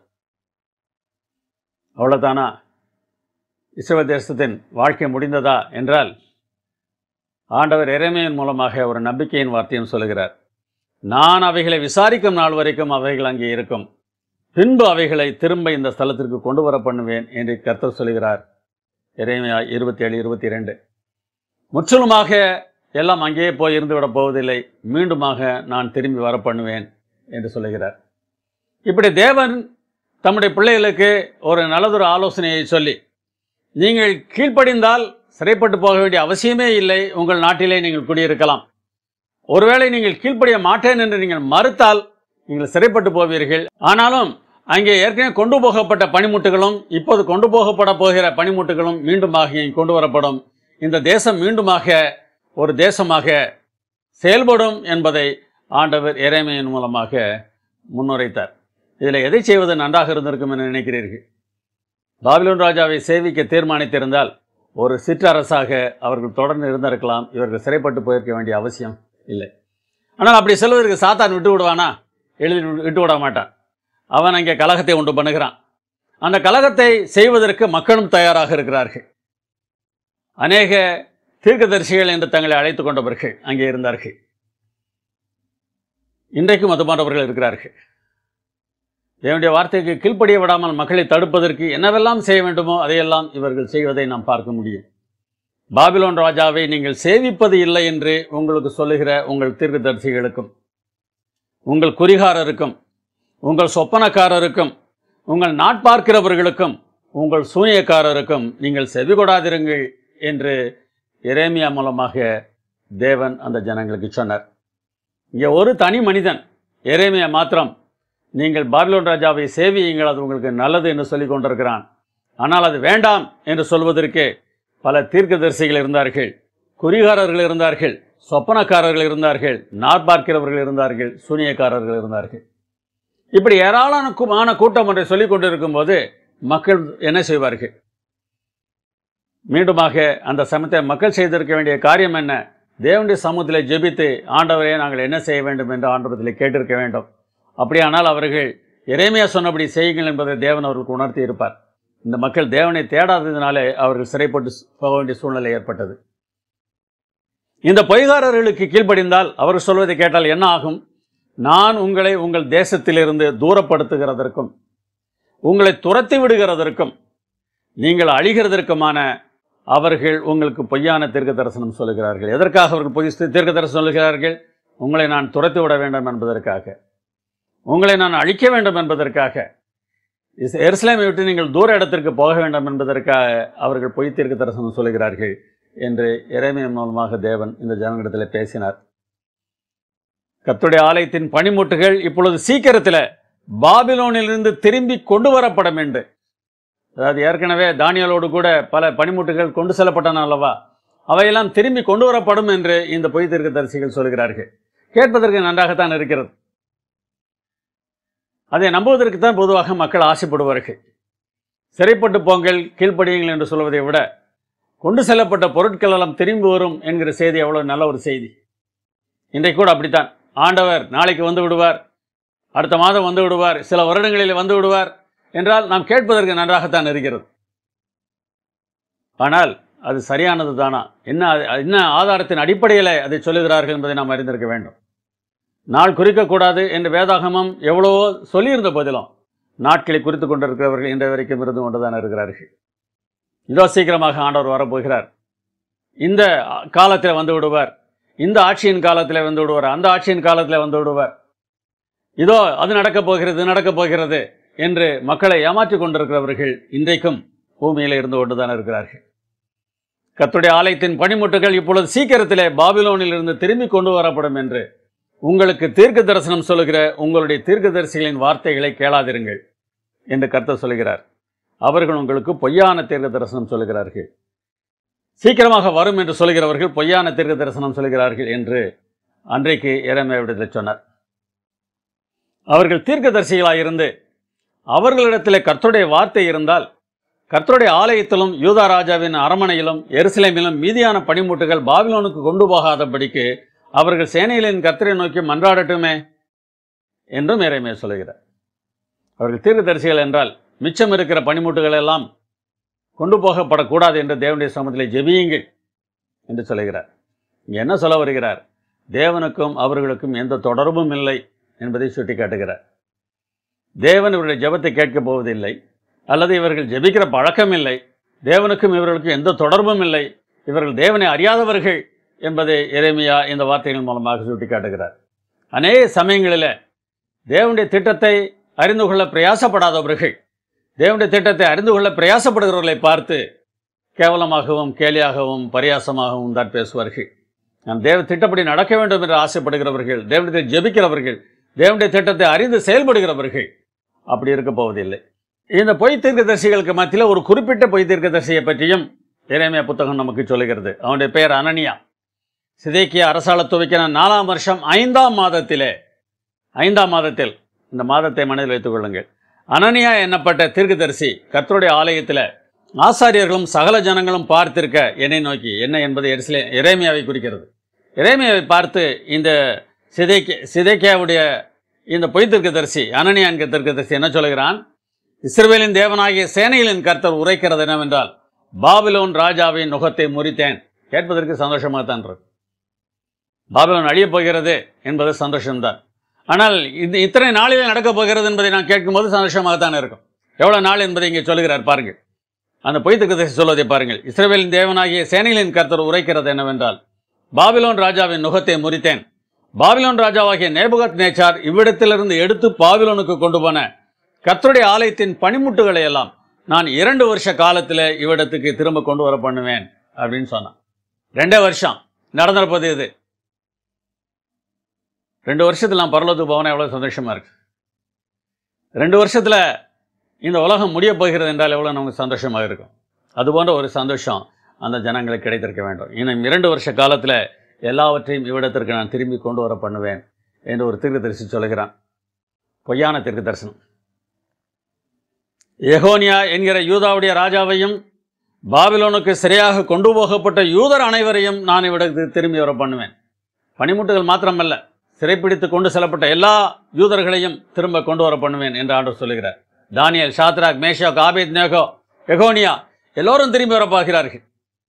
அவ்வளோதானா? இஸ்ரவேல் தேசத்தின் வாழ்க்கை முடிந்ததா என்றால் ஆண்டவர் எரேமியாவின் மூலமாக ஒரு நம்பிக்கையின் வார்த்தையும் சொல்லுகிறார். நான் அவைகளை விசாரிக்கும் நாள் வரைக்கும் அவைகள் அங்கே இருக்கும், பின்பு அவைகளை திரும்ப இந்த ஸ்தலத்திற்கு கொண்டு வர பண்ணுவேன் என்று கர்த்தர் சொல்கிறார். எரேமியா இருபத்தி ஏழு இருபத்தி ரெண்டு. முற்றிலுமாக எல்லாம் அங்கேயே போய் இருந்துவிடப் போவதில்லை, மீண்டுமாக நான் திரும்பி வர பண்ணுவேன் என்று சொல்லுகிறார். இப்படி தேவன் தம்முடைய பிள்ளைகளுக்கு ஒரு நல்லதொரு ஆலோசனையை சொல்லி, நீங்கள் கீழ்ப்படிந்தால் சிறைப்பட்டு போக வேண்டிய அவசியமே இல்லை, உங்கள் நாட்டிலே நீங்கள் குடியிருக்கலாம். ஒருவேளை நீங்கள் கீழ்ப்படிய மாட்டேன் என்று நீங்கள் மறுத்தால் நீங்கள் சிறைப்பட்டு போவீர்கள். ஆனாலும் அங்கே ஏற்கனவே கொண்டு போகப்பட்ட பனிமுட்டுகளும் இப்போது கொண்டு போகப்பட போகிற பனிமுட்டுகளும் மீண்டுமாக கொண்டு வரப்படும். இந்த தேசம் மீண்டுமாக ஒரு தேசமாக செயல்படும் என்பதை ஆண்டவர் எரேமியாவின் மூலமாக முன்னுரைத்தார். இதில் எதை செய்வது நன்றாக இருந்திருக்கும் என நினைக்கிறீர்கள்? பாபிலோன் ராஜாவை சேவிக்க தீர்மானித்திருந்தால் ஒரு சிற்றரசாக அவர்கள் தொடர்ந்து இருந்திருக்கலாம். இவர்கள் சிறைப்பட்டு போயிருக்க வேண்டிய அவசியம் இல்லை. ஆனால் அப்படி செல்வதற்கு சாத்தான் விட்டு விடுவானா? எளிதில் விட்டு விட மாட்டான். அவன் அங்கே கலகத்தை உண்டு பண்ணுகிறான். அந்த கலகத்தை செய்வதற்கு மக்களும் தயாராக இருக்கிறார்கள். அநேக தீர்க்கதரிசிகள் என்று தங்களை அழைத்து கொண்டவர்கள் அங்கே இருந்தார்கள். இன்றைக்கும் அது போன்றவர்கள் இருக்கிறார்கள். தேவனுடைய வார்த்தைக்கு கீழ்ப்படிய விடாமல் மக்களை தடுப்பதற்கு என்னவெல்லாம் செய்ய வேண்டுமோ அதையெல்லாம் இவர்கள் செய்வதை நாம் பார்க்க முடியும். பாபிலோன் ராஜாவை நீங்கள் சேவிப்பது இல்லை என்று உங்களுக்கு சொல்லுகிற உங்கள் தீர்க்கதரிசிகளுக்கும், உங்கள் குறிகாரருக்கும், உங்கள் சொப்பனக்காரருக்கும், உங்கள் நாட்பார்க்கிறவர்களுக்கும், உங்கள் சூனியக்காரருக்கும் நீங்கள் செவி கொடாதிருங்கள் என்று எரேமியா மூலமாக தேவன் அந்த ஜனங்களுக்கு சொன்னார். இங்கே ஒரு தனி மனிதன் எரேமியா மாத்திரம் நீங்கள் பாபிலோன் ராஜாவை சேவியுங்கள், அது உங்களுக்கு நல்லது என்று சொல்லி கொண்டிருக்கிறான். ஆனால் அது வேண்டாம் என்று சொல்வதற்கு பல தீர்க்கதரிசிகள் இருந்தார்கள், குறிகாரர்கள் இருந்தார்கள், சொப்பனக்காரர்கள் இருந்தார்கள், நார்பார்க்கிறவர்கள் இருந்தார்கள், சூனியக்காரர்கள் இருந்தார்கள். இப்படி ஏராளமான கூட்டம் ஒன்றை சொல்லிக் கொண்டிருக்கும் போது மக்கள் என்ன செய்வார்கள்? மீண்டுமாக அந்த சமயத்தை மக்கள் செய்திருக்க வேண்டிய காரியம் என்ன? தேவனுடைய சமூகத்தில் ஜெபித்து ஆண்டவரே நாங்கள் என்ன செய்ய வேண்டும் என்று ஆண்டவரத்தில் கேட்டிருக்க வேண்டும். அப்படியானால் அவர்கள் எரேமியா சொன்னபடி செய்யுங்கள் என்பதை தேவன் அவர்களுக்கு உணர்த்தி இருப்பார். இந்த மக்கள் தேவனை தேடாததினாலே அவர்கள் சிறைப்பட்டு போக வேண்டிய சூழ்நிலை ஏற்பட்டது. இந்த பொய்காரர்களுக்கு கீழ்ப்படிந்தால் அவர்கள் சொல்வதை கேட்டால் என்ன ஆகும்? நான் உங்களை உங்கள் தேசத்திலிருந்து தூரப்படுத்துகிறதற்கும் உங்களை துரத்தி விடுகிறதற்கும் நீங்கள் அழிகிறதற்குமான அவர்கள் உங்களுக்கு பொய்யான தீர்க்க தரிசனம் சொல்லுகிறார்கள். எதற்காக அவர்கள் பொய் தீர்க்க தரிசனம் சொல்லுகிறார்கள்? உங்களை நான் துரத்தி விட வேண்டும் என்பதற்காக, உங்களை நான் அழிக்க வேண்டும் என்பதற்காக, எருசலேமை விட்டு நீங்கள் தூர இடத்திற்கு போக வேண்டும் என்பதற்காக அவர்கள் பொய் தீர்க்க தரிசனம் சொல்லுகிறார்கள் என்று எரேமியா மூலமாக தேவன் இந்த ஜனங்களிடத்தில் பேசினார். கர்த்தருடைய ஆலயத்தின் பணிமுட்டுகள் இப்பொழுது சீக்கிரத்தில் பாபிலோனிலிருந்து திரும்பி கொண்டு வரப்படும் என்று, அதாவது ஏற்கனவே தானியேலோடு கூட பல பணிமுட்டுகள் கொண்டு செல்லப்பட்டன அல்லவா, அவையெல்லாம் திரும்பி கொண்டு வரப்படும் என்று இந்த பொய் தீர்க்கதரிசிகள் சொல்கிறார்கள். கேட்பதற்கு நன்றாகத்தான் இருக்கிறது. அதை நம்புவதற்கு தான் பொதுவாக மக்கள் ஆசைப்படுவார்கள். சிறைப்பட்டு போங்கள், கீழ்ப்படியுங்கள் என்று சொல்வதை விட கொண்டு செல்லப்பட்ட பொருட்கள் எல்லாம் திரும்பி வரும் என்கிற செய்தி எவ்வளவு நல்ல ஒரு செய்தி. இன்றைக்கு கூட அப்படித்தான். ஆண்டவர் நாளைக்கு வந்து விடுவார், அடுத்த மாதம் வந்து விடுவார், சில வருடங்களில் வந்து விடுவார் என்றால் நாம் கேட்பதற்கு நன்றாகத்தான் இருக்கிறது. ஆனால் அது சரியானது தானா? என்ன என்ன ஆதாரத்தின் அடிப்படையில் அதை சொல்லுகிறார்கள் என்பதை நாம் அறிந்திருக்க வேண்டும். நாள் குறிக்கக்கூடாது என்று வேதாகமம் எவ்வளவோ சொல்லியிருந்த போதிலும் நாட்களை குறித்து கொண்டிருக்கிறவர்கள் இன்றைய வரைக்கும் இருந்து கொண்டுதான் இருக்கிறார்கள். இதோ சீக்கிரமாக ஆண்டவர் வரப்போகிறார், இந்த காலத்தில் வந்து விடுவார், இந்த ஆட்சியின் காலத்தில் வந்து விடுவார், அந்த ஆட்சியின் காலத்தில் வந்து விடுவார், இதோ அது நடக்கப் போகிறது, இது நடக்கப் போகிறது என்று மக்களை ஏமாற்றிக் கொண்டிருக்கிறவர்கள் இன்றைக்கும் பூமியில் இருந்து கொண்டுதான் இருக்கிறார்கள். கர்த்தருடைய ஆலயத்தின் பணிமுட்டுகள் இப்பொழுது சீக்கிரத்திலே பாபிலோனில் இருந்து திரும்பி கொண்டு வரப்படும் என்று உங்களுக்கு தீர்க்க தரிசனம் சொல்லுகிற உங்களுடைய தீர்க்கதரிசிகளின் வார்த்தைகளை கேளாதிருங்கள் என்று கர்த்தர் சொல்கிறார். அவர்கள் உங்களுக்கு பொய்யான தீர்க்க தரிசனம் சொல்லுகிறார்கள். சீக்கிரமாக வரும் என்று சொல்கிறவர்கள் பொய்யான தீர்க்க தரிசனம் சொல்கிறார்கள் என்று அன்றைக்கு எரேமியாவிடத்தில் சொன்னார். அவர்கள் தீர்க்கதரிசிகளாயிருந்து அவர்களிடத்தில் கர்த்தருடைய வார்த்தை இருந்தால் கர்த்தருடைய ஆலயத்திலும் யூதா ராஜாவின் அரமனையிலும் எருசலேமிலும் மீதியான பணிமுட்டுகள் பாபிலோனுக்கு கொண்டு போகாதபடிக்கு அவர்கள் சேனைகளின் கர்த்தரை நோக்கி மன்றாடட்டுமே என்றும் எரேமியா சொல்கிறார். அவர்கள் தீர்க்கதரிசிகள் என்றால் மிச்சம் இருக்கிற பணிமுட்டுகள் எல்லாம் கொண்டு போகப்படக்கூடாது என்று தேவனுடைய சமூகத்தில் ஜெபியுங்கள் என்று சொல்கிறார். இங்கே என்ன சொல்ல வருகிறார்? தேவனுக்கும் அவர்களுக்கும் எந்த தொடர்பும் இல்லை என்பதை சுட்டி காட்டுகிறார். தேவன் இவருடைய ஜெபத்தை கேட்கப் போவதில்லை, அல்லது இவர்கள் ஜெபிக்கிற பழக்கம் இல்லை, தேவனுக்கும் இவர்களுக்கும் எந்த தொடர்பும் இல்லை, இவர்கள் தேவனை அறியாதவர்கள் என்பதை எரேமியா இந்த வார்த்தைகள் மூலமாக சுட்டி காட்டுகிறார். அநேக சமயங்களில் தேவனுடைய திட்டத்தை அறிந்து கொள்ள பிரயாசப்படாதவர்கள் தேவனுடைய திட்டத்தை அறிந்து கொள்ள பிரயாசப்படுகிறவர்களை பார்த்து கேவலமாகவும் கேலியாகவும் பரியாசமாகவும் தான் பேசுவார்கள். நாம் தேவ திட்டப்படி நடக்க வேண்டும் என்று ஆசைப்படுகிறவர்கள், தேவனுடைய ஜெபிக்கிறவர்கள், தேவனுடைய திட்டத்தை அறிந்து செயல்படுகிறவர்கள் அப்படி இருக்க போவதில்லை. இந்த பொய் தீர்க்கதரிசிகளுக்கு மத்தியில் ஒரு குறிப்பிட்ட பொய் தீர்க்கதரிசியை பற்றியும் எரேமியா புத்தகம் நமக்கு சொல்லுகிறது. அவனுடைய பெயர் அனனியா. சிதேக்கியா அரசாள துவக்கின நாலாம் வருஷம் ஐந்தாம் மாதத்திலே ஐந்தாம் மாதத்தில் இந்த மாதத்தை மனதில் வைத்துக் கொள்ளுங்கள். அனனியா என்னப்பட்ட தீர்க்கதரிசி கர்த்தருடைய ஆலயத்தில் ஆசாரியர்களும் சகல ஜனங்களும் பார்த்திருக்க என்னை நோக்கி, என்ன என்பது எருசலே எரேமியாவை குறிக்கிறது. எரேமியாவை பார்த்து இந்த சிதேக்கியா சிதேக்கியாவுடைய இந்த பொய் தீர்க்கதரிசி அனனியா என்கிற தீர்க்கதரிசி என்ன சொல்கிறான்? இஸ்ரவேலின் தேவனாகிய சேனைகளின் கர்த்தர் உரைக்கிறது என்னவென்றால், பாபிலோன் ராஜாவின் நுகத்தை முறித்தேன். கேட்பதற்கு சந்தோஷமாகத்தான் இருக்கு. பாபிலோன் அழியப் போகிறது என்பது சந்தோஷம்தான். ஆனால் இது இத்தனை நாளில் நடக்கப் போகிறது என்பதை நான் கேட்கும்போது சந்தோஷமாகத்தான் இருக்கும். எவ்வளோ நாள் என்பதை இங்கே சொல்லுகிறார் பாருங்கள். அந்த பொய் தீர்க்கதரிசி சொல்வதை பாருங்கள். இஸ்ரவேலின் தேவனாகிய சேனைகளின் கர்த்தர் உரைக்கிறது என்னவென்றால், பாபிலோன் ராஜாவின் நுகத்தை முறித்தேன். பாபிலோன் ராஜாவாகிய நேபுகாத் நேச்சார் இவ்விடத்திலிருந்து எடுத்து பாபிலோனுக்கு கொண்டு போன கர்த்தருடைய ஆலயத்தின் பணிமுட்டுகளை எல்லாம் நான் இரண்டு வருஷ காலத்தில் இவ்விடத்துக்கு திரும்ப கொண்டு வர பண்ணுவேன் அப்படின்னு சொன்னான். ரெண்டே வருஷம் நடந்திருப்பது இது. ரெண்டு வருஷத்தில் நான் பரலோகத்துக்கு போவேன், எவ்வளோ சந்தோஷமாக இருக்கு. ரெண்டு வருஷத்தில் இந்த உலகம் முடிய போகிறது என்றால் எவ்வளோ நமக்கு சந்தோஷமாக இருக்கும். அதுபோன்ற ஒரு சந்தோஷம் அந்த ஜனங்களுக்கு கிடைத்திருக்க வேண்டும். இன்னும் இரண்டு வருஷ காலத்தில் எல்லாவற்றையும் இவ்விடத்திற்கு நான் திரும்பி கொண்டு வர பண்ணுவேன் என்று ஒரு தீர்க்கதரிசி சொல்கிறான். பொய்யான தீர்க்க தரிசனம். எகோனியா என்கிற யூதாவுடைய ராஜாவையும் பாபிலோனுக்கு சரியாக கொண்டு போகப்பட்ட யூதர் அனைவரையும் நான் இவ்விடத்துக்கு திரும்பி வர பண்ணுவேன். பனிமுட்டுகள் மாத்திரமல்ல, சிறைப்பிடித்து கொண்டு செல்லப்பட்ட எல்லா யூதர்களையும் திரும்ப கொண்டு வர பண்ணுவேன் என்று ஆண்டவர் சொல்லுகிறார். Daniel, Shadrach, Meshach, Abednego, Jeconiah எல்லோரும் திரும்பி வரப்போகிறார்கள்.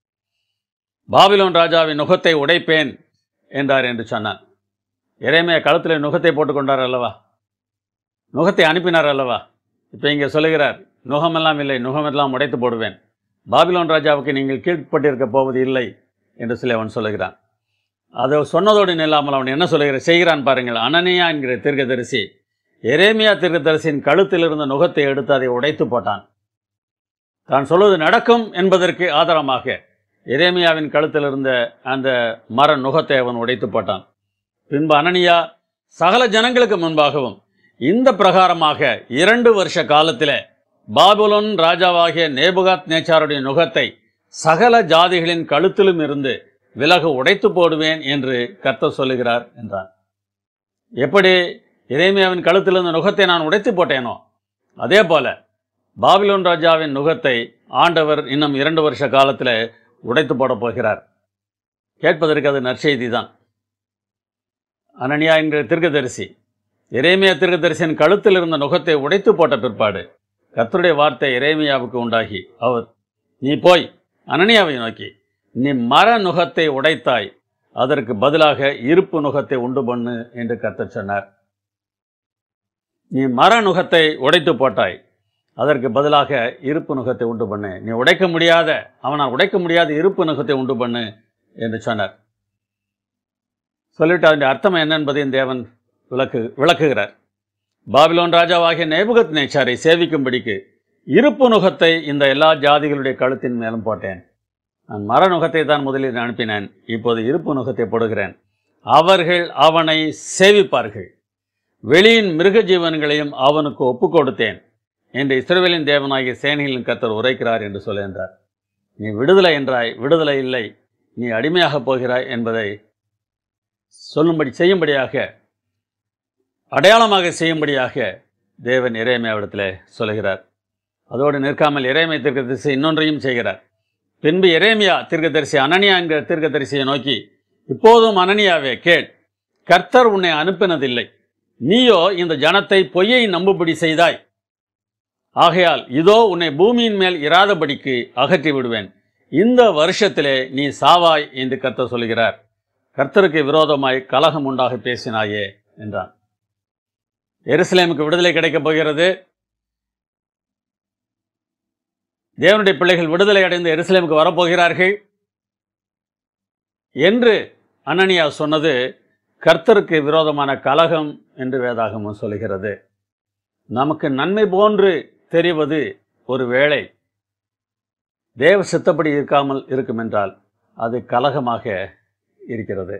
பாபிலோன் ராஜாவின் நுகத்தை உடைப்பேன் என்றார் என்று சொன்னார். எரேமியா களத்தில் நுகத்தை போட்டுக்கொண்டார் அல்லவா, நுகத்தை அனுப்பினார் அல்லவா. இப்போ இங்கே சொல்லுகிறார், நுகமெல்லாம் இல்லை, நுகமெல்லாம் உடைத்து போடுவேன். பாபிலோன் ராஜாவுக்கு நீங்கள் கீழ்ப்பட்டிருக்க போவது இல்லை என்று சொல்லி அவன் சொல்லுகிறான். அதை சொன்னதோடு நில்லாமல் அவன் என்ன சொல்லுகிற செய்கிறான் பாருங்கள். அனனியா என்கிற தீர்க்கதரிசி எரேமியா தீர்க்கதரிசியின் கழுத்தில் இருந்த நுகத்தை எடுத்து அதை உடைத்து போட்டான். தான் சொல்வது நடக்கும் என்பதற்கு ஆதாரமாக எரேமியாவின் கழுத்தில் இருந்த அந்த மர நுகத்தை அவன் உடைத்து போட்டான். பின்பு அனனியா சகல ஜனங்களுக்கு முன்பாகவும் இந்த பிரகாரமாக இரண்டு வருஷ காலத்தில் பாபிலோன் ராஜாவாகிய நேபுகாத் நேச்சாருடைய நுகத்தை சகல ஜாதிகளின் கழுத்திலும் இருந்து விலகு உடைத்து போடுவேன் என்று கர்த்தர் சொல்லுகிறார் என்றான். எப்படி எரேமியாவின் கழுத்திலிருந்த நுகத்தை நான் உடைத்து போட்டேனோ அதே போல பாபிலோன் ராஜாவின் நுகத்தை ஆண்டவர் இன்னும் இரண்டு வருஷ காலத்தில் உடைத்து போடப் போகிறார். கேட்பதற்கு அது நற்செய்தி தான். அனனியா என்கிற தீர்க்கதரிசி எரேமியா தீர்க்கதரிசியின் கழுத்தில் இருந்த நுகத்தை உடைத்து போட்ட பிற்பாடு கர்த்தருடைய வார்த்தை எரேமியாவுக்கு உண்டாகி, அவர் நீ போய் அனனியாவை நோக்கி, நீ மர நுகத்தை உடைத்தாய், அதற்கு பதிலாக இருப்பு நுகத்தை உண்டு பண்ணு என்று கர்த்தர் சொன்னார். நீ மர நுகத்தை உடைத்து போட்டாய், அதற்கு பதிலாக இருப்பு நுகத்தை உண்டு பண்ணு. நீ உடைக்க முடியாத அவனால் உடைக்க முடியாத இருப்பு நுகத்தை உண்டு பண்ணு என்று சொன்னார். சொல்லிட்டு அதனுடைய அர்த்தம் என்ன என்பதையும் தேவன் விளக்கு விளக்குகிறார். பாபிலோன் ராஜாவாகிய நேபுகத் நேச்சாரை சேவிக்கும்படிக்கு இருப்பு நுகத்தை இந்த எல்லா ஜாதிகளுடைய கழுத்தின் மேலும் போட்டேன். நான் மர நுகத்தை தான் முதலில் அனுப்பினேன், இப்போது இருப்பு நுகத்தை போடுகிறேன். அவர்கள் அவனை சேவிப்பார்கள், வெளியின் மிருக ஜீவன்களையும் அவனுக்கு ஒப்பு கொடுத்தேன் என்று இஸ்ரவேலின் தேவனாகிய சேனைகளின் கர்த்தர் உரைக்கிறார் என்று சொல்லுகின்றார். நீ விடுதலை என்றாய், விடுதலை இல்லை, நீ அடிமையாக போகிறாய் என்பதை சொல்லும்படி செய்யும்படியாக, அடையாளமாக செய்யும்படியாக தேவன் எரேமியாவிடத்தில் சொல்லுகிறார். அதோடு நிற்காமல் எரேமியா தீர்க்கதரிசி இன்னொன்றையும் செய்கிறார். பின்பு எரேமியா தீர்க்கதரிசி அனனியா என்கிற தீர்க்கதரிசியை நோக்கி, இப்போதும் அனனியாவே கேள், கர்த்தர் உன்னை அனுப்பினதில்லை, நீயோ இந்த ஜனத்தை பொய்யை நம்பும்படி செய்தாய். ஆகையால் இதோ உன்னை பூமியின் மேல் இராதபடிக்கு அகற்றி விடுவேன், இந்த வருஷத்திலே நீ சாவாய் என்று கர்த்தர் சொல்கிறார். கர்த்தருக்கு விரோதமாய் கலகம் உண்டாக பேசினாயே என்றான். எருசலேமுக்கு விடுதலை கிடைக்கப் போகிறது. தேவனுடைய பிள்ளைகள் விடுதலை அடைந்து எருசலேமுக்கு வரப்போகிறார்கள் என்று அனனியா சொன்னது கர்த்தருக்கு விரோதமான கலகம் என்று வேதாகமம் சொல்கிறது. நமக்கு நன்மை போன்று தெரிவது ஒரு வேளை தேவ சித்தப்படி இருக்காமல் இருக்கும் என்றால் அது கலகமாக இருக்கிறது.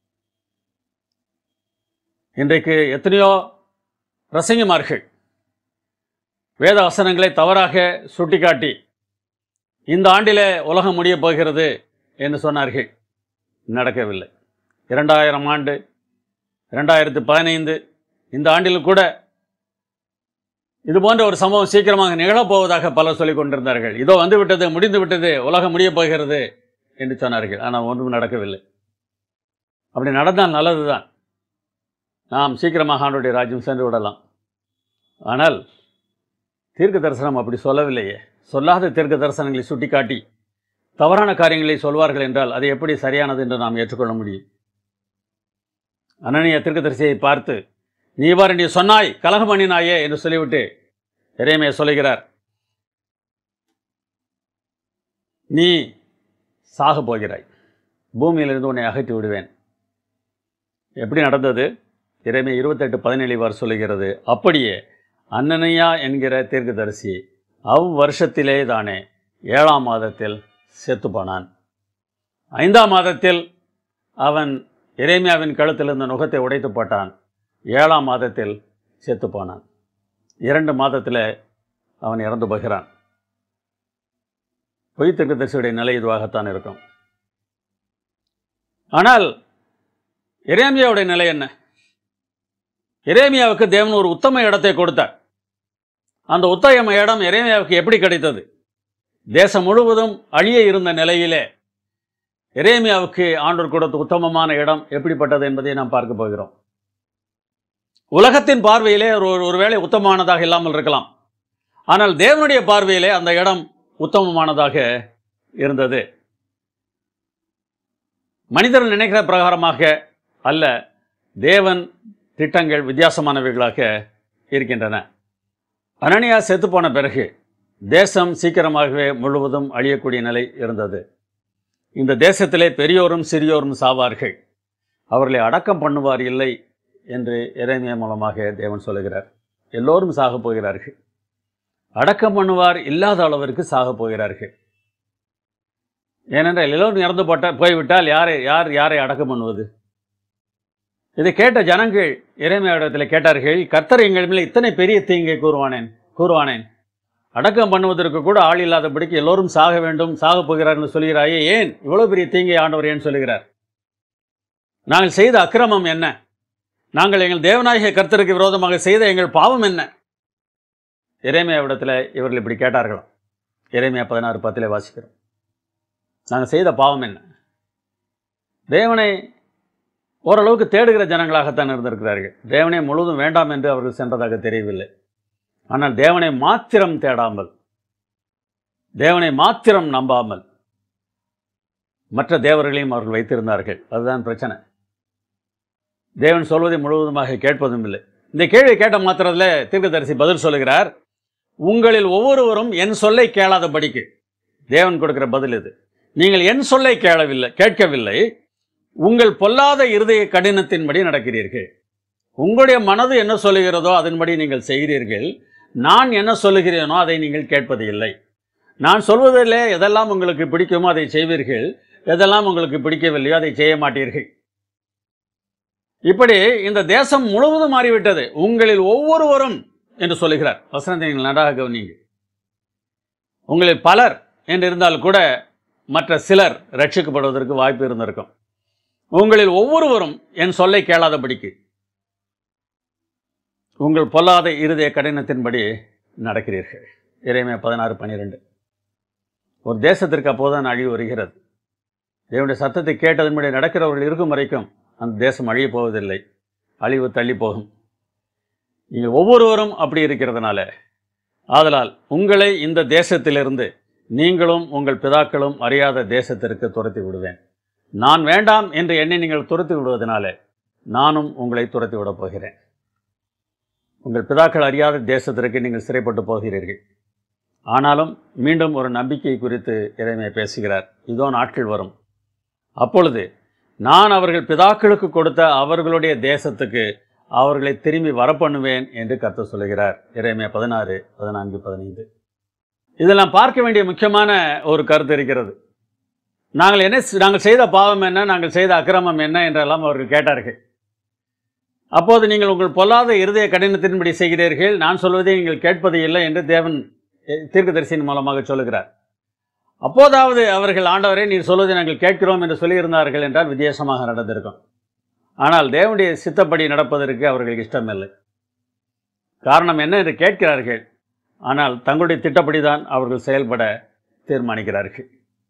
இன்றைக்கு எத்தனையோ பிரசங்கிமார்கள் வேத வசனங்களை தவறாக சுட்டிக்காட்டி இந்த ஆண்டிலே உலகம் முடியப் போகிறது என்று சொன்னார்கள். நடக்கவில்லை. இரண்டாயிரம் ஆண்டு, இரண்டாயிரத்து பதினைந்து இந்த ஆண்டில் கூட இது போன்ற ஒரு சம்பவம் சீக்கிரமாக நிகழப்போவதாக பலர் சொல்லிக் கொண்டிருந்தார்கள். இதோ வந்து விட்டது, முடிந்து விட்டது, உலகம் முடியப் போகிறது என்று சொன்னார்கள். ஆனால் ஒன்றும் நடக்கவில்லை. அப்படி நடந்தால் நல்லது தான், நாம் சீக்கிரமாக ஆண்டவருடைய ராஜ்யம் சென்று விடலாம். ஆனால் தீர்க்க தரிசனம் அப்படி சொல்லவில்லையே. சொல்லாத தீர்க்க தரிசனங்களை சுட்டிக்காட்டி தவறான காரியங்களை சொல்வார்கள் என்றால் அதை எப்படி சரியானது என்று நாம் ஏற்றுக்கொள்ள முடியும்? அனனியா தீர்க்கதரிசியை பார்த்து, நீ இவ்வாறு நீ சொன்னாய், கலகம் பண்ணினாயே என்று சொல்லிவிட்டு எரேமியா சொல்லுகிறார், நீ சாக போகிறாய், பூமியிலிருந்து உன்னை அகற்றி விடுவேன். எப்படி நடந்தது? எரேமியா இருபத்தெட்டு பதினேழு இவ்வாறு சொல்லுகிறது, அப்படியே அனனியா என்கிற தீர்க்கதரிசி அவ் வருஷத்திலே தானே ஏழாம் மாதத்தில் செத்து போனான். ஐந்தாம் மாதத்தில் அவன் எரேமியாவின் கழுத்தில் இருந்த நுகத்தை உடைத்து போட்டான். ஏழாம் மாதத்தில் செத்து போனான். இரண்டு மாதத்தில் அவன் இறந்து போகிறான். பொய் தீர்க்கதரிசியுடைய நிலை இதுவாகத்தான் இருக்கும். ஆனால் எரேமியாவுடைய நிலை என்ன? எரேமியாவுக்கு தேவன் ஒரு உத்தம இடத்தை கொடுத்தார். அந்த உத்தம இடம் எரேமியாவுக்கு எப்படி கிடைத்தது? தேசம் முழுவதும் அழிய இருந்த நிலையிலே எரேமியாவுக்கு ஆண்டவர் கொடுத்த உத்தமமான இடம் எப்படிப்பட்டது என்பதை நாம் பார்க்க போகிறோம். உலகத்தின் பார்வையிலே ஒரு ஒருவேளை உத்தமமானதாக இல்லாமல் இருக்கலாம். ஆனால் தேவனுடைய பார்வையிலே அந்த இடம் உத்தமமானதாக இருந்தது. மனிதர்கள் நினைக்கிற பிரகாரமாக அல்ல, தேவன் திட்டங்கள் வித்தியாசமானவைகளாக இருக்கின்றன. அனனியா செத்து போன பிறகு தேசம் சீக்கிரமாகவே முழுவதும் அழியக்கூடிய நிலை இருந்தது. இந்த தேசத்திலே பெரியோரும் சிறியோரும் சாவார்கள், அவர்களை அடக்கம் பண்ணுவார் இல்லை என்று எரேமியா மூலமாக தேவன் சொல்லுகிறார். எல்லோரும் சாக போகிறார்கள். அடக்கம் பண்ணுவார் இல்லாத அளவிற்கு சாக போகிறார்கள். ஏனென்றால் எல்லோரும் இறந்து போட்ட போய்விட்டால் யாரை யார் யாரை அடக்கம் பண்ணுவது? இதை கேட்ட ஜனங்கள் எரேமியாவிடத்தில் கேட்டார்கள், கர்த்தர் எங்கள் மேலே இத்தனை பெரிய தீங்கை கூறுவானேன் கூறுவானேன் அடக்கம் பண்ணுவதற்கு கூட ஆள் இல்லாதபடிக்கு எல்லோரும் சாக வேண்டும், சாக போகிறார்கள் சொல்கிறாயே, ஏன் இவ்வளவு பெரிய தீங்கை ஆண்டவர் ஏன் சொல்லுகிறார்? நாங்கள் செய்த அக்கிரமம் என்ன? நாங்கள் எங்கள் தேவநாயக கர்த்தருக்கு விரோதமாக செய்த எங்கள் பாவம் என்ன? எரேமியாவிடத்தில் இவர்கள் இப்படி கேட்டார்களாம். எரேமியா பதினாறு பத்திலே வாசிக்கிறோம். நாங்கள் செய்த பாவம் என்ன? தேவனை ஓரளவுக்கு தேடுகிற ஜனங்களாகத்தான் இருந்திருக்கிறார்கள். தேவனை முழுவதும் வேண்டாம் என்று அவர்கள் சென்றதாக தெரியவில்லை. ஆனால் தேவனை மாத்திரம் தேடாமல், தேவனை மாத்திரம் நம்பாமல் மற்ற தேவர்களையும் அவர்கள் வைத்திருந்தார்கள். அதுதான் பிரச்சனை. தேவன் சொல்வதை முழுவதுமாக கேட்பதும் இல்லை. இந்த கேள்வி கேட்ட மாத்திரத்தில் தீர்க்கதரிசி பதில் சொல்லுகிறார், உங்களில் ஒவ்வொருவரும் என் சொல்லை கேளாதபடிக்கு. தேவன் கொடுக்கிற பதில் இது. நீங்கள் என் சொல்லை கேளவில்லை கேட்கவில்லை உங்கள் பொல்லாத இருதய கடினத்தின்படி நடக்கிறீர்கள். உங்களுடைய மனது என்ன சொல்லுகிறதோ அதன்படி நீங்கள் செய்கிறீர்கள். நான் என்ன சொல்லுகிறேனோ அதை நீங்கள் கேட்பது இல்லை. நான் சொல்வதிலே எதெல்லாம் உங்களுக்கு பிடிக்குமோ அதை செய்வீர்கள், எதெல்லாம் உங்களுக்கு பிடிக்கவில்லையோ அதை செய்ய மாட்டீர்கள். இப்படி இந்த தேசம் முழுவதும் மாறிவிட்டது. உங்களில் ஒவ்வொருவரும் என்று சொல்லுகிறார். வசனத்தை நீங்கள் நன்றாக கவனிங்க. உங்களில் பலர் என்று இருந்தால் கூட மற்ற சிலர் ரட்சிக்கப்படுவதற்கு வாய்ப்பு இருந்திருக்கும். உங்களில் ஒவ்வொருவரும் என் சொல்லை கேளாதபடிக்கு உங்கள் பொல்லாத இருதய கடினத்தின்படி நடக்கிறீர்கள். எரேமியா பதினாறு பன்னிரெண்டு. ஒரு தேசத்திற்கு அப்போதுதான் அழிவு வருகிறது. தேவனுடைய சத்தத்தை கேட்டதன்படி நடக்கிறவர்கள் இருக்கும் வரைக்கும் அந்த தேசம் அழிய போவதில்லை, அழிவு தள்ளி போகும். நீங்கள் ஒவ்வொருவரும் அப்படி இருக்கிறதுனால, ஆதலால் உங்களை இந்த தேசத்திலிருந்து நீங்களும் உங்கள் பிதாக்களும் அறியாத தேசத்திற்கு துரத்தி விடுவேன். நான் வேண்டாம் என்று என்னை நீங்கள் துரத்தி விடுவதனால நானும் உங்களை துரத்தி விடப் போகிறேன். உங்கள் பிதாக்கள் அறியாத தேசத்திற்கு நீங்கள் சிறைப்பட்டு போகிறீர்கள். ஆனாலும் மீண்டும் ஒரு நம்பிக்கை குறித்து எரேமியா பேசுகிறார். இதோ நாட்கள் வரும், அப்பொழுது நான் அவர்கள் பிதாக்களுக்கு கொடுத்த அவர்களுடைய தேசத்துக்கு அவர்களை திரும்பி வரப்பண்ணுவேன் என்று கர்த்தர் சொல்லுகிறார். எரேமியா பதினாறு பதினான்கு பதினைந்து. இதில் நாம் பார்க்க வேண்டிய முக்கியமான ஒரு கருத்து இருக்கிறது. நாங்கள் என்ன நாங்கள் செய்த பாவம் என்ன, நாங்கள் செய்த அக்கிரமம் என்ன என்றெல்லாம் அவர்கள் கேட்டார்கள். அப்போது நீங்கள் உங்கள் பொல்லாத இருதய கடினத்தின்படி செய்கிறீர்கள், நான் சொல்வதை நீங்கள் கேட்பது இல்லை என்று தேவன் தீர்க்கதரிசியின் மூலமாக சொல்லுகிறார். அப்போதாவது அவர்கள், ஆண்டவரே நீர் சொல்வதை நாங்கள் கேட்கிறோம் என்று சொல்லியிருந்தார்கள் என்றால் வித்தியாசமாக நடந்திருக்கும். ஆனால் தேவனுடைய சித்தப்படி நடப்பதற்கு அவர்களுக்கு இஷ்டமில்லை. காரணம் என்ன என்று கேட்கிறார்கள், ஆனால் தங்களுடைய திட்டப்படி தான் அவர்கள் செயல்பட தீர்மானிக்கிறார்கள்.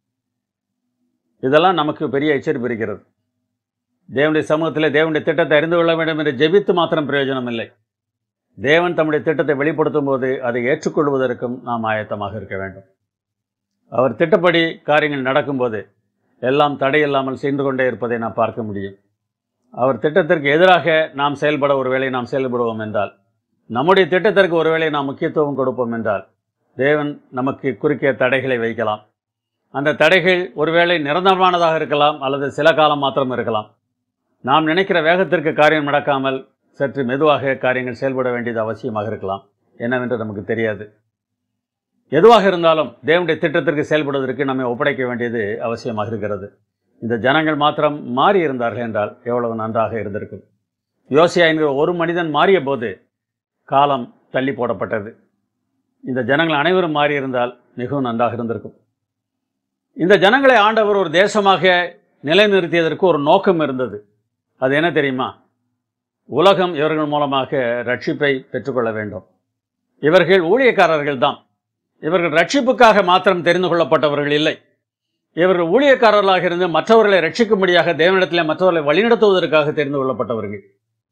இதெல்லாம் நமக்கு பெரிய எச்சரிப்பு இருக்கிறது. தேவனுடைய சமூகத்தில் தேவனுடைய திட்டத்தை அறிந்து கொள்ள வேண்டும் என்று ஜெபித்து மாத்திரம் பிரயோஜனம் இல்லை. தேவன் தம்முடைய திட்டத்தை வெளிப்படுத்தும் போது அதை ஏற்றுக்கொள்வதற்கும் நாம் ஆயத்தமாக இருக்க வேண்டும். அவர் திட்டப்படி காரியங்கள் நடக்கும்போது எல்லாம் தடையில்லாமல் சென்று கொண்டே இருப்பதை நாம் பார்க்க முடியும். அவர் திட்டத்திற்கு எதிராக நாம் செயல்பட ஒருவேளை நாம் செயல்படுவோம் என்றால், நம்முடைய திட்டத்திற்கு ஒருவேளை நாம் முக்கியத்துவம் கொடுப்போம் என்றால், தேவன் நமக்கு குறுக்கிய தடைகளை வைக்கலாம். அந்த தடைகள் ஒருவேளை நிரந்தரமானதாக இருக்கலாம், அல்லது சில காலம் மாத்திரம் இருக்கலாம். நாம் நினைக்கிற வேகத்திற்கு காரியம் நடக்காமல் சற்று மெதுவாக காரியங்கள் செயல்பட வேண்டியது அவசியமாக இருக்கலாம். என்னவென்று நமக்கு தெரியாது. எதுவாக இருந்தாலும் தேவனுடைய திட்டத்திற்கு செயல்படுவதற்கு நம்மை ஒப்படைக்க வேண்டியது அவசியமாக இருக்கிறது. இந்த ஜனங்கள் மாத்திரம் மாறி இருந்தார்கள் என்றால் எவ்வளவு நன்றாக இருந்திருக்கும். யோசியா என்கிற ஒரு மனிதன் மாறிய போது காலம் தள்ளி போடப்பட்டது. இந்த ஜனங்கள் அனைவரும் மாறியிருந்தால் மிகவும் நன்றாக இருந்திருக்கும். இந்த ஜனங்களை ஆண்டவர் ஒரு தேசமாக நிலைநிறுத்தியதற்கு ஒரு நோக்கம் இருந்தது. அது என்ன தெரியுமா? உலகம் இவர்கள் மூலமாக ரட்சிப்பை பெற்றுக்கொள்ள வேண்டும். இவர்கள் ஊழியக்காரர்கள் தான். இவர்கள் ரட்சிப்புக்காக மாத்திரம் தெரிந்து கொள்ளப்பட்டவர்கள் இல்லை. இவர்கள் ஊழியக்காரர்களாக இருந்து மற்றவர்களை ரட்சிக்கும்படியாக தேவனிடத்திலே மற்றவர்களை வழிநடத்துவதற்காக தெரிந்து கொள்ளப்பட்டவர்கள்.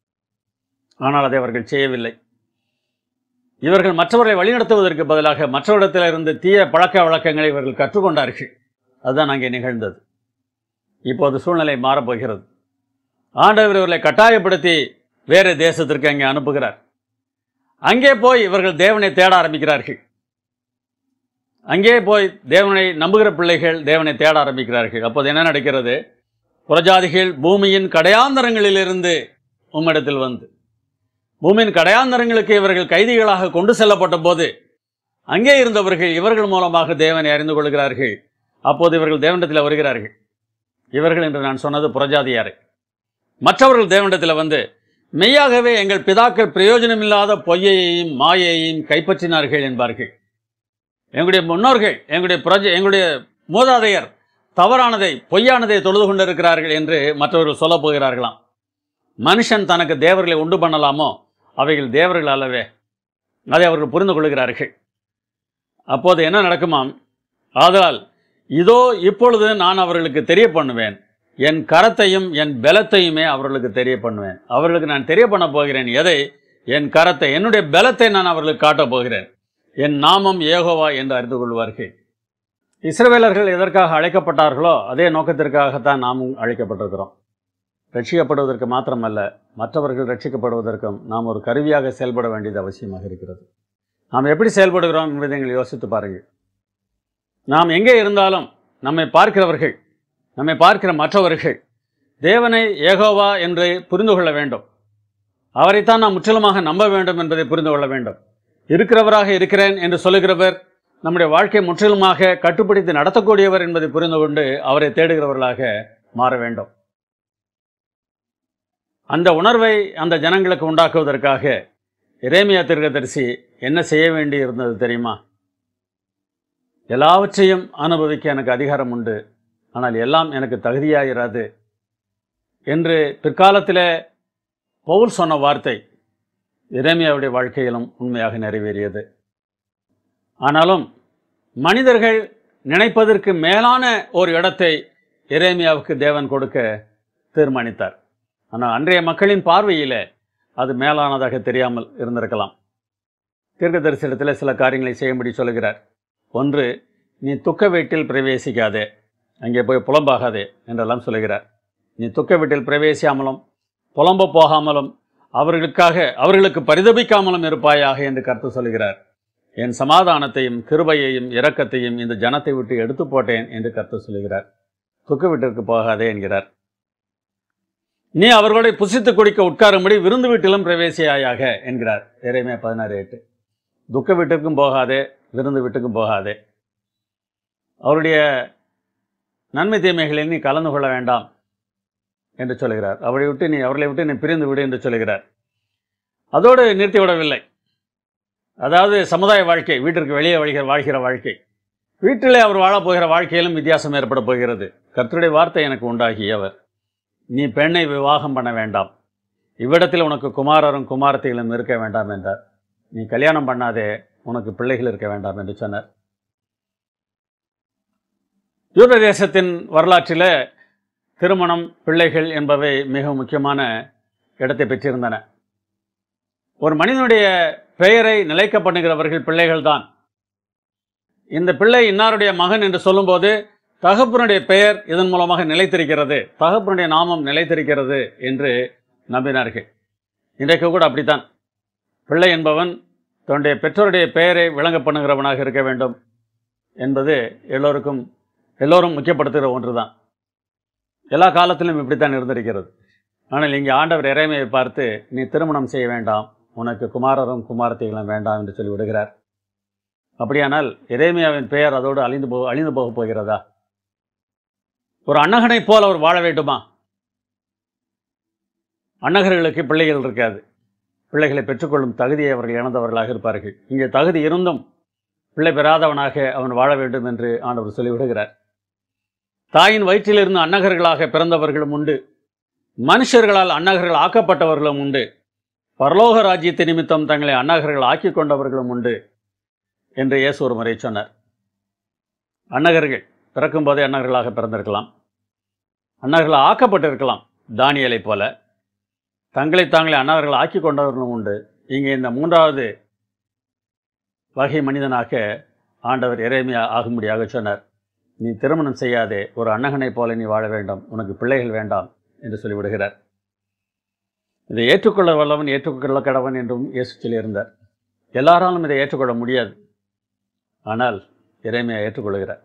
ஆனால் அதை அவர்கள் செய்யவில்லை. இவர்கள் மற்றவர்களை வழிநடத்துவதற்கு பதிலாக மற்றவரிடத்தில் இருந்து தீய பழக்க வழக்கங்களை இவர்கள் கற்றுக்கொண்டார்கள். அதுதான் அங்கே நிகழ்ந்தது. இப்போது சூழ்நிலை மாறப்போகிறது. ஆண்டவர் இவர்களை கட்டாயப்படுத்தி வேறு தேசத்திற்கு அங்கே அனுப்புகிறார். அங்கே போய் இவர்கள் தேவனை தேட ஆரம்பிக்கிறார்கள். அங்கே போய் தேவனை நம்புகிற பிள்ளைகள் தேவனை தேட ஆரம்பிக்கிறார்கள். அப்போது என்ன நடக்கிறது? புறஜாதிகள் பூமியின் கடையாந்தரங்களிலிருந்து உம்மிடத்தில் வந்து, பூமியின் கடையாந்தரங்களுக்கு இவர்கள் கைதிகளாக கொண்டு செல்லப்பட்ட போது அங்கே இருந்தவர்கள் இவர்கள் மூலமாக தேவனை அறிந்து கொள்கிறார்கள். அப்போது இவர்கள் தேவனிடத்தில் வருகிறார்கள். இவர்கள் என்று நான் சொன்னது புறஜாதியாரை. மற்றவர்கள் தேவனிடத்தில் வந்து, மெய்யாகவே எங்கள் பிதாக்கள் பிரயோஜனமில்லாத பொய்யையும் மாயையும் கைப்பற்றினார்கள் என்பார்கள். எங்களுடைய முன்னோர்கள், எங்களுடைய புரஜ எங்களுடைய மூதாதையர் தவறானதை பொய்யானதை தொழுது கொண்டிருக்கிறார்கள் என்று மற்றவர்கள் சொல்லப் போகிறார்களாம். மனுஷன் தனக்கு தேவர்களை உண்டு பண்ணலாமோ? அவைகள் தேவர்கள் அல்லவே. அதை அவர்கள் புரிந்து கொள்கிறார்கள். அப்போது என்ன நடக்குமாம்? ஆதலால் இதோ இப்பொழுது நான் அவர்களுக்கு தெரிய பண்ணுவேன், என் கரத்தையும் என் பலத்தையுமே அவர்களுக்கு தெரிய பண்ணுவேன். அவர்களுக்கு நான் தெரிய பண்ண போகிறேன். எதை? என் கரத்தை, என்னுடைய பலத்தை நான் அவர்களுக்கு காட்டப் போகிறேன். என் நாமம் யெகோவா என்று அறிந்து கொள்வார்கள். இஸ்ரவேலர்கள் எதற்காக அழைக்கப்பட்டார்களோ அதே நோக்கத்திற்காகத்தான் நாமும் அழைக்கப்பட்டிருக்கிறோம். ரட்சிக்கப்படுவதற்கு மாத்திரமல்ல, மற்றவர்கள் ரட்சிக்கப்படுவதற்கும் நாம் ஒரு கருவியாக செயல்பட வேண்டியது அவசியமாக இருக்கிறது. நாம் எப்படி செயல்படுகிறோம் என்பதை நீங்கள் யோசித்து பாருங்கள். நாம் எங்கே இருந்தாலும் நம்மை பார்க்கிறவர்கள், நம்மை பார்க்கிற மற்றவர்கள் தேவனை யெகோவா என்று புரிந்து கொள்ள வேண்டும். அவரைத்தான் நாம் முற்றிலுமாக நம்ப வேண்டும் என்பதை புரிந்து கொள்ள வேண்டும். இருக்கிறவராக இருக்கிறேன் என்று சொல்லுகிறவர் நம்முடைய வாழ்க்கை முற்றிலுமாக கட்டுப்படுத்தி நடத்தக்கூடியவர் என்பதை புரிந்து கொண்டு அவரை தேடுகிறவர்களாக மாற வேண்டும். அந்த உணர்வை அந்த ஜனங்களுக்கு உண்டாக்குவதற்காக எரேமியா தீர்க்கதரிசி என்ன செய்ய வேண்டி இருந்தது தெரியுமா? எல்லாவற்றையும் அனுபவிக்க எனக்கு அதிகாரம் உண்டு, ஆனால் எல்லாம் எனக்கு தகுதியாயிராது என்று பிற்காலத்தில் பவுல் சொன்ன வார்த்தை எரேமியாவுடைய வாழ்க்கையிலும் உண்மையாக நிறைவேறியது. ஆனாலும் மனிதர்கள் நினைப்பதற்கு மேலான ஒரு இடத்தை எரேமியாவுக்கு தேவன் கொடுக்க தீர்மானித்தார். ஆனால் அன்றைய மக்களின் பார்வையில் அது மேலானதாக தெரியாமல் இருந்திருக்கலாம். தீர்க்கதரிசனத்தில் சில காரியங்களை செய்யும்படி சொல்கிறார். ஒன்று, நீ துக்க வீட்டில் பிரவேசிக்காதே, அங்கே போய் புலம்பாகாதே என்றெல்லாம் சொல்கிறார். நீ துக்க வீட்டில் பிரவேசியாமலும் புலம்ப போகாமலும் அவர்களுக்காக அவர்களுக்கு பரிதபிக்காமலும் இருப்பாயாக என்று கருத்து சொல்கிறார். என் சமாதானத்தையும் கிருபையையும் இரக்கத்தையும் இந்த ஜனத்தை விட்டு எடுத்து போட்டேன் என்று கருத்து சொல்கிறார். துக்க வீட்டிற்கு போகாதே என்கிறார். நீ அவர்களை புசித்து குடிக்க உட்காரும்படி விருந்து வீட்டிலும் பிரவேசியாயாக என்கிறார். எரேமியா பதினாறு எட்டு. துக்க வீட்டுக்கும் போகாதே, விருந்து வீட்டுக்கும் போகாதே. அவருடைய நன்மை தீமைகளில் நீ கலந்து கொள்ள வேண்டாம் என்று சொல்கிறார். அவரை விட்டு நீ அவர்களை விட்டு நீ பிரிந்து விடு என்று சொல்கிறார். அதோடு நிறுத்திவிடவில்லை. அதாவது சமுதாய வாழ்க்கை, வீட்டிற்கு வெளியே வாழ்கிற வாழ்கிற வாழ்க்கை, வீட்டிலே அவர் வாழப்போகிற வாழ்க்கையிலும் வித்தியாசம் ஏற்பட போகிறது. கர்த்தருடைய வார்த்தை எனக்கு உண்டாகியவர், நீ பெண்ணை விவாகம் பண்ண வேண்டாம், இவ்விடத்தில் உனக்கு குமாரரும் குமாரத்திகளும் இருக்க வேண்டாம் என்றார். நீ கல்யாணம் பண்ணாதே, உனக்கு பிள்ளைகள் இருக்க வேண்டாம் என்று சொன்னார். யூத தேசத்தின் வரலாற்றில் திருமணம், பிள்ளைகள் என்பவை மிக முக்கியமான இடத்தை பெற்றிருந்தன. ஒரு மனிதனுடைய பெயரை நிலைக்க பண்ணுகிறவர்கள் பிள்ளைகள்தான். இந்த பிள்ளை இன்னாருடைய மகன் என்று சொல்லும்போது தகப்பனுடைய பெயர் இதன் மூலமாக நிலைத்திருக்கிறது, தகப்பனுடைய நாமம் நிலைத்திருக்கிறது என்று நம்பினார்கள். இன்றைக்கு கூட அப்படித்தான். பிள்ளை என்பவன் தன்னுடைய பெற்றோருடைய பெயரை விளங்க பண்ணுகிறவனாக இருக்க வேண்டும் என்பது எல்லோருக்கும் எல்லோரும் முக்கியப்படுத்துகிற ஒன்று தான். எல்லா காலத்திலும் இப்படித்தான் இருந்திருக்கிறது. ஆனால் இங்கே ஆண்டவர் எரேமியாவை பார்த்து, நீ திருமணம் செய்ய வேண்டாம், உனக்கு குமாரரும் குமாரத்திகளும் வேண்டாம் என்று சொல்லி விடுகிறார். அப்படியானால் எரேமியாவின் பெயர் அதோடு அழிந்து போ அழிந்து போக போகிறதா? ஒரு அன்னகனைப் போல் அவர் வாழ வேண்டுமா? அன்னகர்களுக்கு பிள்ளைகள் இருக்காது. பிள்ளைகளை பெற்றுக்கொள்ளும் தகுதியை அவர்கள் இழந்தவர்களாக இருப்பார்கள். இங்கே தகுதி இருந்தும் பிள்ளை பெறாதவனாக அவன் வாழ வேண்டும் என்று ஆண்டவர் சொல்லிவிடுகிறார். தாயின் வயிற்றிலிருந்து அன்னகர்களாக பிறந்தவர்களும் உண்டு, மனுஷர்களால் அன்னகர்கள் ஆக்கப்பட்டவர்களும் உண்டு, பரலோக ராஜ்யத்தை நிமித்தம் தங்களை அன்னகர்கள் ஆக்கி கொண்டவர்களும் உண்டு என்று இயேசு ஒரு முறை சொன்னார். அன்னகர்கள் பிறக்கும் போதே அன்னகர்களாக பிறந்திருக்கலாம், அன்னகர்கள் ஆக்கப்பட்டிருக்கலாம். தானியேலை போல தங்களை தாங்களே அன்னகர்கள் ஆக்கி கொண்டவர்களும் உண்டு. இங்கே இந்த மூன்றாவது வகை மனிதனாக ஆண்டவர் எரேமியா ஆகும்படியாக சொன்னார். நீ திருமணம் செய்யாதே, ஒரு அன்னகனை போல நீ வாழ வேண்டும், உனக்கு பிள்ளைகள் வேண்டாம் என்று சொல்லிவிடுகிறார். இதை ஏற்றுக்கொள்ள வல்லவன் ஏற்றுக்கொள்ள கடவன் என்றும் இயேசு சொல்லியிருந்தார். எல்லாராலும் இதை ஏற்றுக்கொள்ள முடியாது, ஆனால் எரேமியா ஏற்றுக்கொள்கிறார்.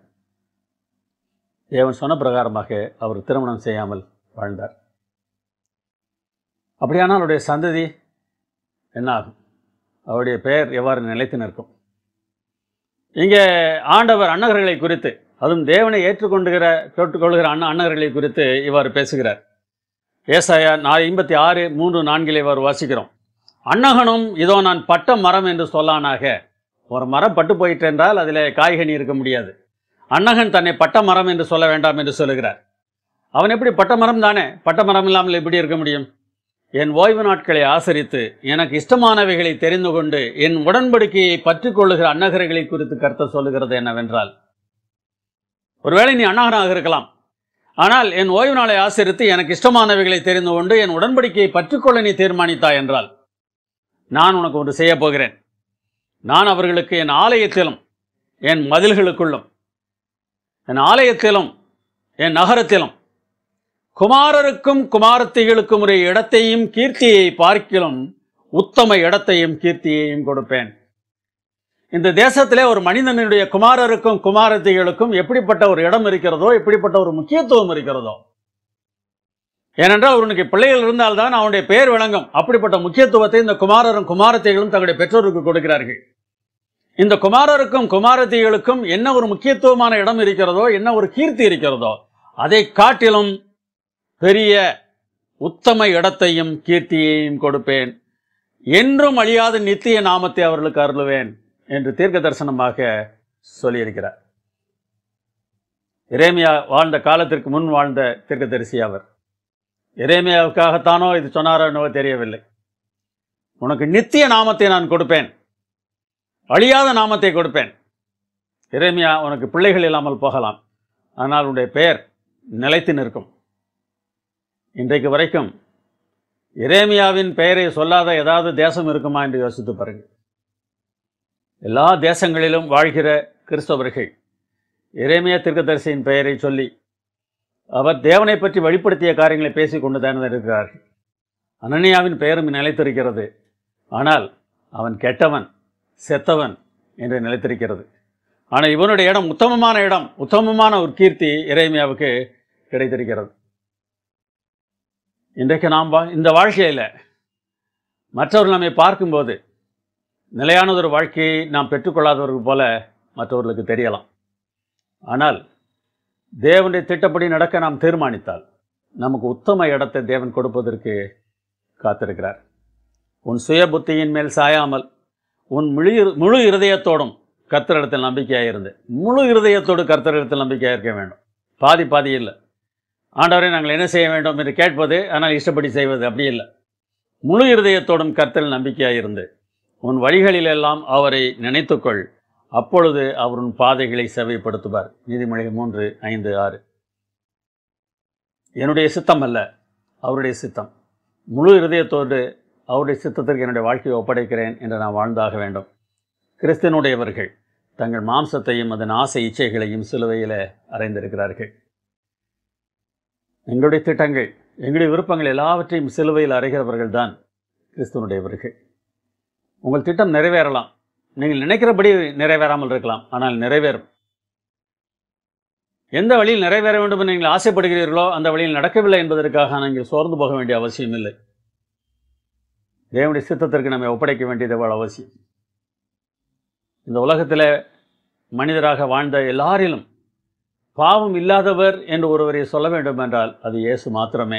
தேவன் சொன்ன பிரகாரமாக அவர் திருமணம் செய்யாமல் வாழ்ந்தார். அப்படியானால் அவருடைய சந்ததி என்ன ஆகும்? அவருடைய பெயர் எவ்வாறு நிலைத்து நிற்கும்? இங்கே ஆண்டவர் அன்னகர்களை குறித்து, அதுவும் தேவனை ஏற்றுக்கொண்டுகிற கேட்டுக்கொள்கிற அண்ண அன்னகர்களை குறித்து இவ்வாறு பேசுகிறார். ஏசாயா நான் ஐம்பத்தி ஆறு மூன்று நான்கில் இவ்வாறு வாசிக்கிறோம். அன்னகனும் இதோ நான் பட்ட மரம் என்று சொல்லானாக. ஒரு மரம் பட்டு போயிட்டு என்றால் அதில் காய்கனி இருக்க முடியாது. அன்னகன் தன்னை பட்ட மரம் என்று சொல்ல வேண்டாம் என்று சொல்லுகிறார். அவன் எப்படி பட்ட மரம் தானே, பட்ட மரம் இல்லாமல் எப்படி இருக்க முடியும்? என் ஓய்வு நாட்களை ஆசரித்து எனக்கு இஷ்டமானவைகளை தெரிந்து கொண்டு என் உடன்படிக்கையை பற்றி கொள்ளுகிற அன்னகர்களை குறித்து கர்த்தர் சொல்லுகிறது என்னவென்றால், ஒருவேளை நீ அன்னகனாக இருக்கலாம், ஆனால் என் ஓய்வு நாளை ஆசரித்து எனக்கு இஷ்டமானவைகளை தெரிந்து கொண்டு என் உடன்படிக்கையை பற்றிக்கொள்ள நீ தீர்மானித்தாய் என்றால், நான் உனக்கு ஒன்று செய்ய போகிறேன். நான் அவர்களுக்கு என் ஆலயத்திலும் என் மதில்களுக்குள்ளும் என் ஆலயத்திலும் என் நகரத்திலும் குமாரருக்கும் குமாரத்திகளுக்கும் ஒரு இடத்தையும் கீர்த்தியை பார்க்கிலும் உத்தம இடத்தையும் கீர்த்தியையும் கொடுப்பேன். இந்த தேசத்திலே ஒரு மனிதனுடைய குமாரருக்கும் குமாரத்திகளுக்கும் எப்படிப்பட்ட ஒரு இடம் இருக்கிறதோ, எப்படிப்பட்ட ஒரு முக்கியத்துவம் இருக்கிறதோ, ஏனென்றால் அவனுக்கு பிள்ளைகள் இருந்தால்தான் அவனுடைய பெயர் விளங்கும். அப்படிப்பட்ட முக்கியத்துவத்தை இந்த குமாரரும் குமாரத்திகளும் தங்களுடைய பெற்றோருக்கு கொடுக்கிறார்கள். இந்த குமாரருக்கும் குமாரத்திகளுக்கும் என்ன ஒரு முக்கியத்துவமான இடம் இருக்கிறதோ, என்ன ஒரு கீர்த்தி இருக்கிறதோ, அதை காட்டிலும் பெரிய உத்தம இடத்தையும் கீர்த்தியையும் கொடுப்பேன், என்றும் அழியாத நித்திய நாமத்தை அவர்களுக்கு அருளுவேன் என்று தீர்க்க தரிசனமாக சொல்லியிருக்கிறார். எரேமியா வாழ்ந்த காலத்திற்கு முன் வாழ்ந்த தீர்க்கதரிசி அவர். எரேமியாவுக்காகத்தானோ இது சொன்னாரோ என்னவோ தெரியவில்லை. உனக்கு நித்திய நாமத்தை நான் கொடுப்பேன், அழியாத நாமத்தை கொடுப்பேன். எரேமியா, உனக்கு பிள்ளைகள் இல்லாமல் போகலாம், ஆனால் உன்னுடைய பெயர் நிலைத்து நிற்கும். இன்றைக்கு வரைக்கும் எரேமியாவின் பெயரை சொல்லாத ஏதாவது தேசம் இருக்குமா என்று யோசித்து பாருங்கள். எல்லா தேசங்களிலும் வாழ்கிற கிறிஸ்தவர்கள் எரேமியா தீர்க்கதரிசியின் பெயரை சொல்லி அவர் தேவனை பற்றி வெளிப்படுத்திய காரியங்களை பேசிக் கொண்டு தான் இருக்கிறார்கள். அனனியாவின் பெயரும் நிலைத்திருக்கிறது, ஆனால் அவன் கெட்டவன், செத்தவன் என்று நிலைத்திருக்கிறது. ஆனால் இவனுடைய இடம் உத்தமமான இடம், உத்தமமான ஒரு கீர்த்தி எரேமியாவுக்கு கிடைத்திருக்கிறது. இன்றைக்கு நாம் இந்த வாழ்க்கையில் மற்றவர்கள் நம்மை பார்க்கும்போது நிலையானதொரு வாழ்க்கையை நாம் பெற்றுக்கொள்ளாதவர்கள் போல மற்றவர்களுக்கு தெரியலாம். ஆனால் தேவனுடைய திட்டப்படி நடக்க நாம் தீர்மானித்தால் நமக்கு உத்தம இடத்தை தேவன் கொடுப்பதற்கு காத்திருக்கிறார். உன் சுய புத்தியின் மேல் சாயாமல் உன் முழு முழு இருதயத்தோடும் கர்த்தரிடத்தில் நம்பிக்கையாக இருந்து, முழு இருதயத்தோடு கர்த்தரிடத்தில் நம்பிக்கையாக இருக்க வேண்டும். பாதி பாதி இல்லை. ஆண்டவரை நாங்கள் என்ன செய்ய வேண்டும் என்று கேட்பது, ஆனால் இஷ்டப்படி செய்வது அப்படி இல்லை. முழு இருதயத்தோடும் கர்த்தரில் நம்பிக்கையாக இருந்து உன் வழிகளிலெல்லாம் அவரை நினைத்துக்கொள், அப்பொழுது அவர் உன் பாதைகளை செவைப்படுத்துவார். நீதிமொழிகள் மூன்று ஐந்து ஆறு. என்னுடைய சித்தம் அல்ல, அவருடைய சித்தம். முழு இருதயத்தோடு அவருடைய சித்தத்திற்கு என்னுடைய வாழ்க்கையை ஒப்படைக்கிறேன் என்று நான் வாழ்ந்தாக வேண்டும். கிறிஸ்தனுடையவர்கள் தங்கள் மாம்சத்தையும் அதன் ஆசை இச்சைகளையும் சிலுவையில் அறைந்திருக்கிறார்கள். எங்களுடைய திட்டங்கள், எங்களுடைய விருப்பங்கள் எல்லாவற்றையும் சிலுவையில் அறைகிறவர்கள் தான் கிறிஸ்தனுடையவர்கள். உங்கள் திட்டம் நிறைவேறலாம், நீங்கள் நினைக்கிறபடி நிறைவேறாமல் இருக்கலாம், ஆனால் நிறைவேறும். எந்த வழியில் நிறைவேற வேண்டும் என்று நீங்கள் ஆசைப்படுகிறீர்களோ அந்த வழியில் நடக்கவில்லை என்பதற்காக நீங்கள் சோர்ந்து போக வேண்டிய அவசியம் இல்லை. தேவனுடைய சித்தத்திற்கு நம்மை ஒப்படைக்க வேண்டியது எவ்வளவு அவசியம். இந்த உலகத்தில் மனிதராக வாழ்ந்த எல்லாரிலும் பாவம் இல்லாதவர் என்று ஒருவரை சொல்ல வேண்டும் என்றால் அது இயேசு மாத்திரமே.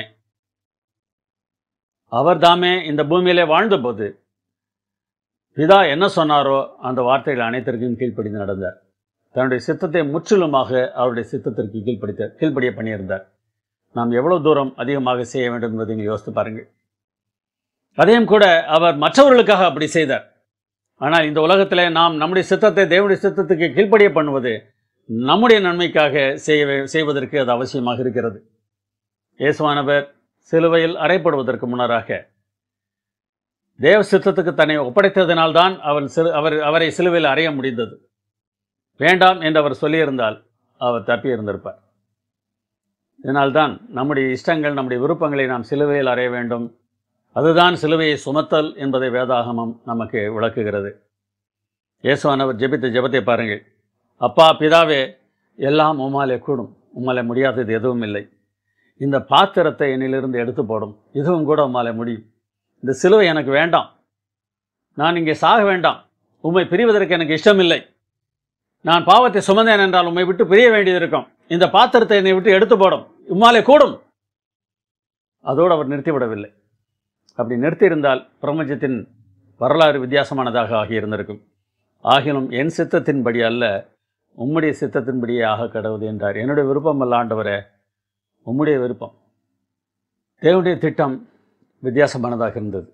அவர் தாமே இந்த பூமியிலே வாழ்ந்தபோது பிதா என்ன சொன்னாரோ அந்த வார்த்தைகள் அனைத்திற்கும் கீழ்ப்படிந்து நடந்தார். தன்னுடைய சித்தத்தை முற்றிலுமாக அவருடைய சித்தத்திற்கு கீழ்ப்படித்த கீழ்ப்படிய பண்ணியிருந்தார். நாம் எவ்வளவு தூரம் அதிகமாக செய்ய வேண்டும் என்பதை நீங்கள் யோசித்து பாருங்கள். அதையும் கூட அவர் மற்றவர்களுக்காக அப்படி செய்தார். ஆனால் இந்த உலகத்தில் நாம் நம்முடைய சித்தத்தை தேவனுடைய சித்தத்துக்கு கீழ்ப்படிய பண்ணுவது நம்முடைய நன்மைக்காக செய்ய செய்வதற்கு அது அவசியமாக இருக்கிறது. இயேசுவானவர் சிலுவையில் அறையப்படுவதற்கு முன்னராக தேவ சித்தத்துக்கு தன்னை ஒப்படைத்ததினால்தான் அவன் சிறு அவர் அவரை சிலுவையில் அறைய முடிந்தது. வேண்டாம் என்று அவர் சொல்லியிருந்தால் அவர் தப்பியிருந்திருப்பார். இதனால்தான் நம்முடைய இஷ்டங்கள் நம்முடைய விருப்பங்களை நாம் சிலுவையில் அறைய வேண்டும். அதுதான் சிலுவையை சுமத்தல் என்பதை வேதாகமம் நமக்கு விளக்குகிறது. இயேசுவானவர் ஜெபித்த ஜெபத்தை பாருங்கள். அப்பா பிதாவே, எல்லாம் உம்மாலே கூடும், உம்மாலே முடியாதது எதுவும் இல்லை. இந்த பாத்திரத்தை என்னிலிருந்து எடுத்து போடும், இதுவும் கூட உம்மாலே முடியும். இந்த சிலுவை எனக்கு வேண்டாம், நான் இங்கே சாக வேண்டாம், உம்மை பிரிவதற்கு எனக்கு இஷ்டமில்லை. நான் பாவத்தை சுமந்தேன் என்றால் உம்மை விட்டு பிரிய வேண்டியது இருக்கும். இந்த பாத்திரத்தை என்னை விட்டு எடுத்து போடும், உம்மாலே கூடும். அதோடு அவர் நிறுத்திவிடவில்லை. அப்படி நிறுத்தியிருந்தால் பிரபஞ்சத்தின் வரலாறு வித்தியாசமானதாக ஆகியிருந்திருக்கும். ஆகிலும் என் சித்தத்தின்படி அல்ல, உம்முடைய சித்தத்தின்படியே ஆக கடவுது என்றார். என்னுடைய விருப்பம் அல்ல ஆண்டவரே, உம்முடைய விருப்பம். தேவனுடைய திட்டம் வித்தியாசமானதாக இருந்தது.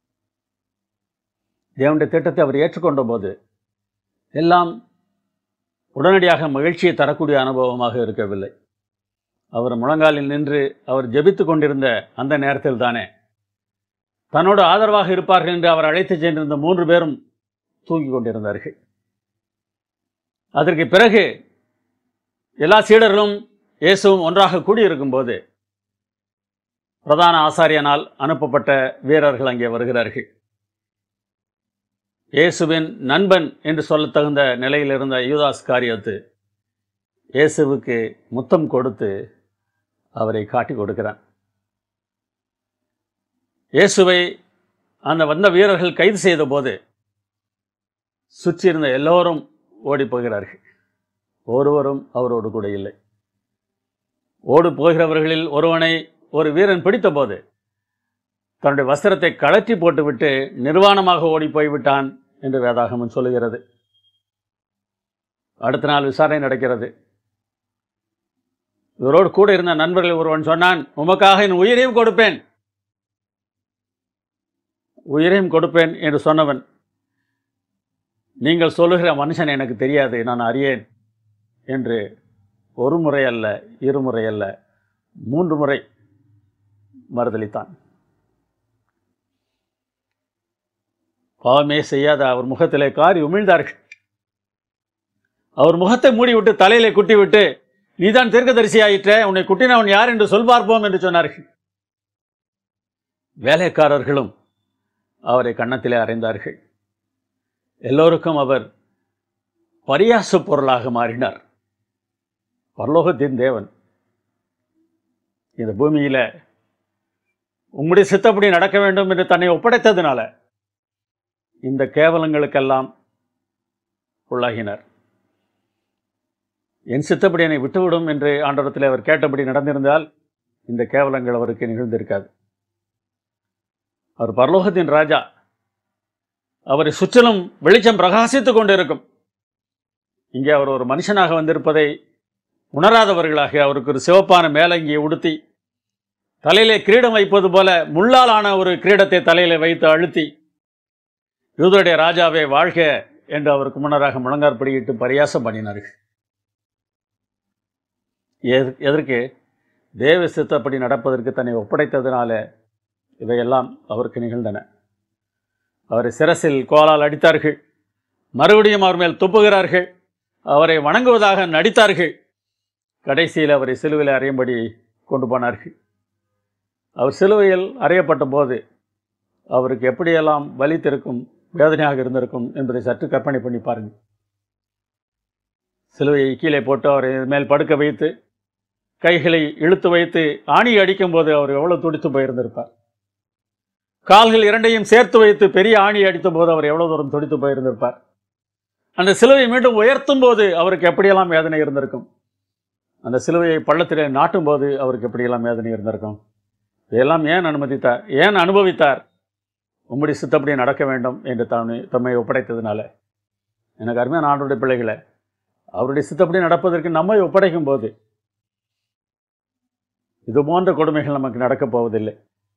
தேவனுடைய திட்டத்தை அவர் ஏற்றுக்கொண்ட போது எல்லாம் உடனடியாக மகிழ்ச்சியை தரக்கூடிய அனுபவமாக இருக்கவில்லை. அவர் முழங்காலில் நின்று அவர் ஜெபித்து கொண்டிருந்த அந்த நேரத்தில் தானே தன்னோடு ஆதரவாக இருப்பார்கள் என்று அவர் அழைத்து சென்றிருந்த மூன்று பேரும் தூங்கி கொண்டிருந்தார்கள். அதற்கு பிறகு எல்லா சீடர்களும் இயேசுவும் ஒன்றாக கூடியிருக்கும் போது பிரதான ஆசாரியனால் அனுப்பப்பட்ட வீரர்கள் அங்கே வருகிறார்கள். இயேசுவின் நண்பன் என்று சொல்லத் தகுந்த நிலையில் இருந்த யூதாஸ் காரியத்து இயேசுவுக்கு முத்தம் கொடுத்து அவரை காட்டி கொடுக்கிறான். இயேசுவை அந்த வந்த வீரர்கள் கைது செய்த போது சுற்றியிருந்த எல்லோரும் ஓடி போகிறார்கள். ஒருவரும் அவரோடு கூட இல்லை. ஓடு போகிறவர்களில் ஒருவனை ஒரு வீரன் பிடித்த போது தன்னுடைய வஸ்திரத்தை கழற்றி போட்டுவிட்டு நிர்வாணமாக ஓடி போய்விட்டான் என்று வேதாகமம் சொல்லுகிறது. அடுத்த நாள் விசாரணை நடக்கிறது. இவரோடு கூட இருந்த நண்பர்கள் ஒருவன் சொன்னான், உமக்காக என் உயிரையும் கொடுப்பேன், உயிரையும் கொடுப்பேன் என்று சொன்னவன், நீங்கள் சொல்லுகிற மனுஷன் எனக்கு தெரியாது, நான் அறியேன் என்று ஒரு முறை அல்ல, இருமுறை அல்ல, மூன்று முறை மறுதளித்தான். பாவமே செய்யாத அவர் முகத்திலே காரி உமிழ்ந்தார்கள். அவர் முகத்தை மூடிவிட்டு தலையிலே குட்டிவிட்டு, நீதான் தீர்க்கதரிசி ஆயிற்ற, உன்னை குட்டினவன் யார் என்று சொல் பார்ப்போம் என்று சொன்னார்கள். வேலைக்காரர்களும் அவரை கன்னத்திலே அறைந்தார்கள். எல்லோருக்கும் அவர் பரியாச பொருளாக மாறினார். பரலோகத்தின் தேவன் இந்த பூமியில உம்முடைய சித்தப்படி நடக்க வேண்டும் என்று தன்னை ஒப்படைத்ததினால இந்த கேவலங்களுக்கெல்லாம் உள்ளாகினார். என் சித்தப்படி என்னை விட்டுவிடும் என்று ஆண்டவரத்தில் அவர் கேட்டபடி நடந்திருந்தால் இந்த கேவலங்கள் அவருக்கு நிகழ்ந்திருக்காது. அவர் பரலோகத்தின் ராஜா. அவரை சுற்றிலும் வெளிச்சம் பிரகாசித்துக் கொண்டிருக்கும். இங்கே அவர் ஒரு மனுஷனாக வந்திருப்பதை உணராதவர்களாக அவருக்கு ஒரு சிவப்பான மேலங்கியை உடுத்தி தலையிலே கிரீடம் வைப்பது போல முள்ளாலான ஒரு கிரீடத்தை தலையிலே வைத்து அழுத்தி யூதருடைய ராஜாவை வாழ்க என்று அவருக்கு முன்னராக முழங்காற்படியிட்டு பரியாசம் பண்ணினார்கள். எதற்கு? தேவ சித்தப்படி நடப்பதற்கு தன்னை ஒப்படைத்ததினால இவையெல்லாம் அவருக்கு நிகழ்ந்தன. அவரை சிரசில் கோலால் அடித்தார்கள். மறுபடியும் அவர் மேல் துப்புகிறார்கள். அவரை வணங்குவதாக நடித்தார்கள். கடைசியில் அவரை சிலுவையில் அறையும்படி கொண்டு போனார்கள். அவர் சிலுவையில் அறையப்பட்ட போது அவருக்கு எப்படியெல்லாம் வலித்திருக்கும், வேதனையாக இருந்திருக்கும் என்பதை சற்று கற்பனை பண்ணி பாருங்கள். சிலுவையை கீழே போட்டு அவரை மேல் படுக்க வைத்து கைகளை இழுத்து வைத்து ஆணி அடிக்கும் போது அவர் எவ்வளவு துடித்து போயிருந்திருப்பார். கால்கள் இரண்டையும் சேர்த்து வைத்து பெரிய ஆணி அடித்த போது அவர் எவ்வளவு தூரம் துடித்து போயிருந்திருப்பார். அந்த சிலுவையை மீண்டும் உயர்த்தும் போது அவருக்கு எப்படியெல்லாம் வேதனை இருந்திருக்கும்? அந்த சிலுவையை பள்ளத்திலே நாட்டும் போது அவருக்கு எப்படியெல்லாம் வேதனை இருந்திருக்கும்? இதெல்லாம் ஏன் அனுமதித்தார்? ஏன் அனுபவித்தார்? உம்முடைய சித்தப்படி நடக்க வேண்டும் என்று தம்மை தம்மை ஒப்படைத்ததுனால. எனக்கு அருமையான ஆண்டவருடைய பிள்ளைகளை, அவருடைய சித்தப்படி நடப்பதற்கு நம்மை ஒப்படைக்கும் போது இது போன்ற கொடுமைகள் நமக்கு நடக்கப் போவதில்லை.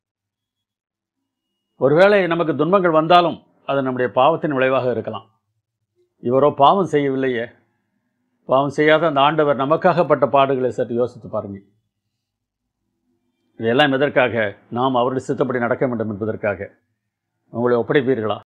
ஒருவேளை நமக்கு துன்பங்கள் வந்தாலும் அது நம்முடைய பாவத்தின் விளைவாக இருக்கலாம். இவரோ பாவம் செய்யவில்லையே. பாவம் செய்யாத அந்த ஆண்டவர் நமக்காகப்பட்ட பாடுகளை சற்று யோசித்து பாருங்கள். இதெல்லாம் எதற்காக? நாம் அவருடைய சித்தப்படி நடக்க வேண்டும் என்பதற்காக. உங்களை ஒப்படைப்பீர்களா?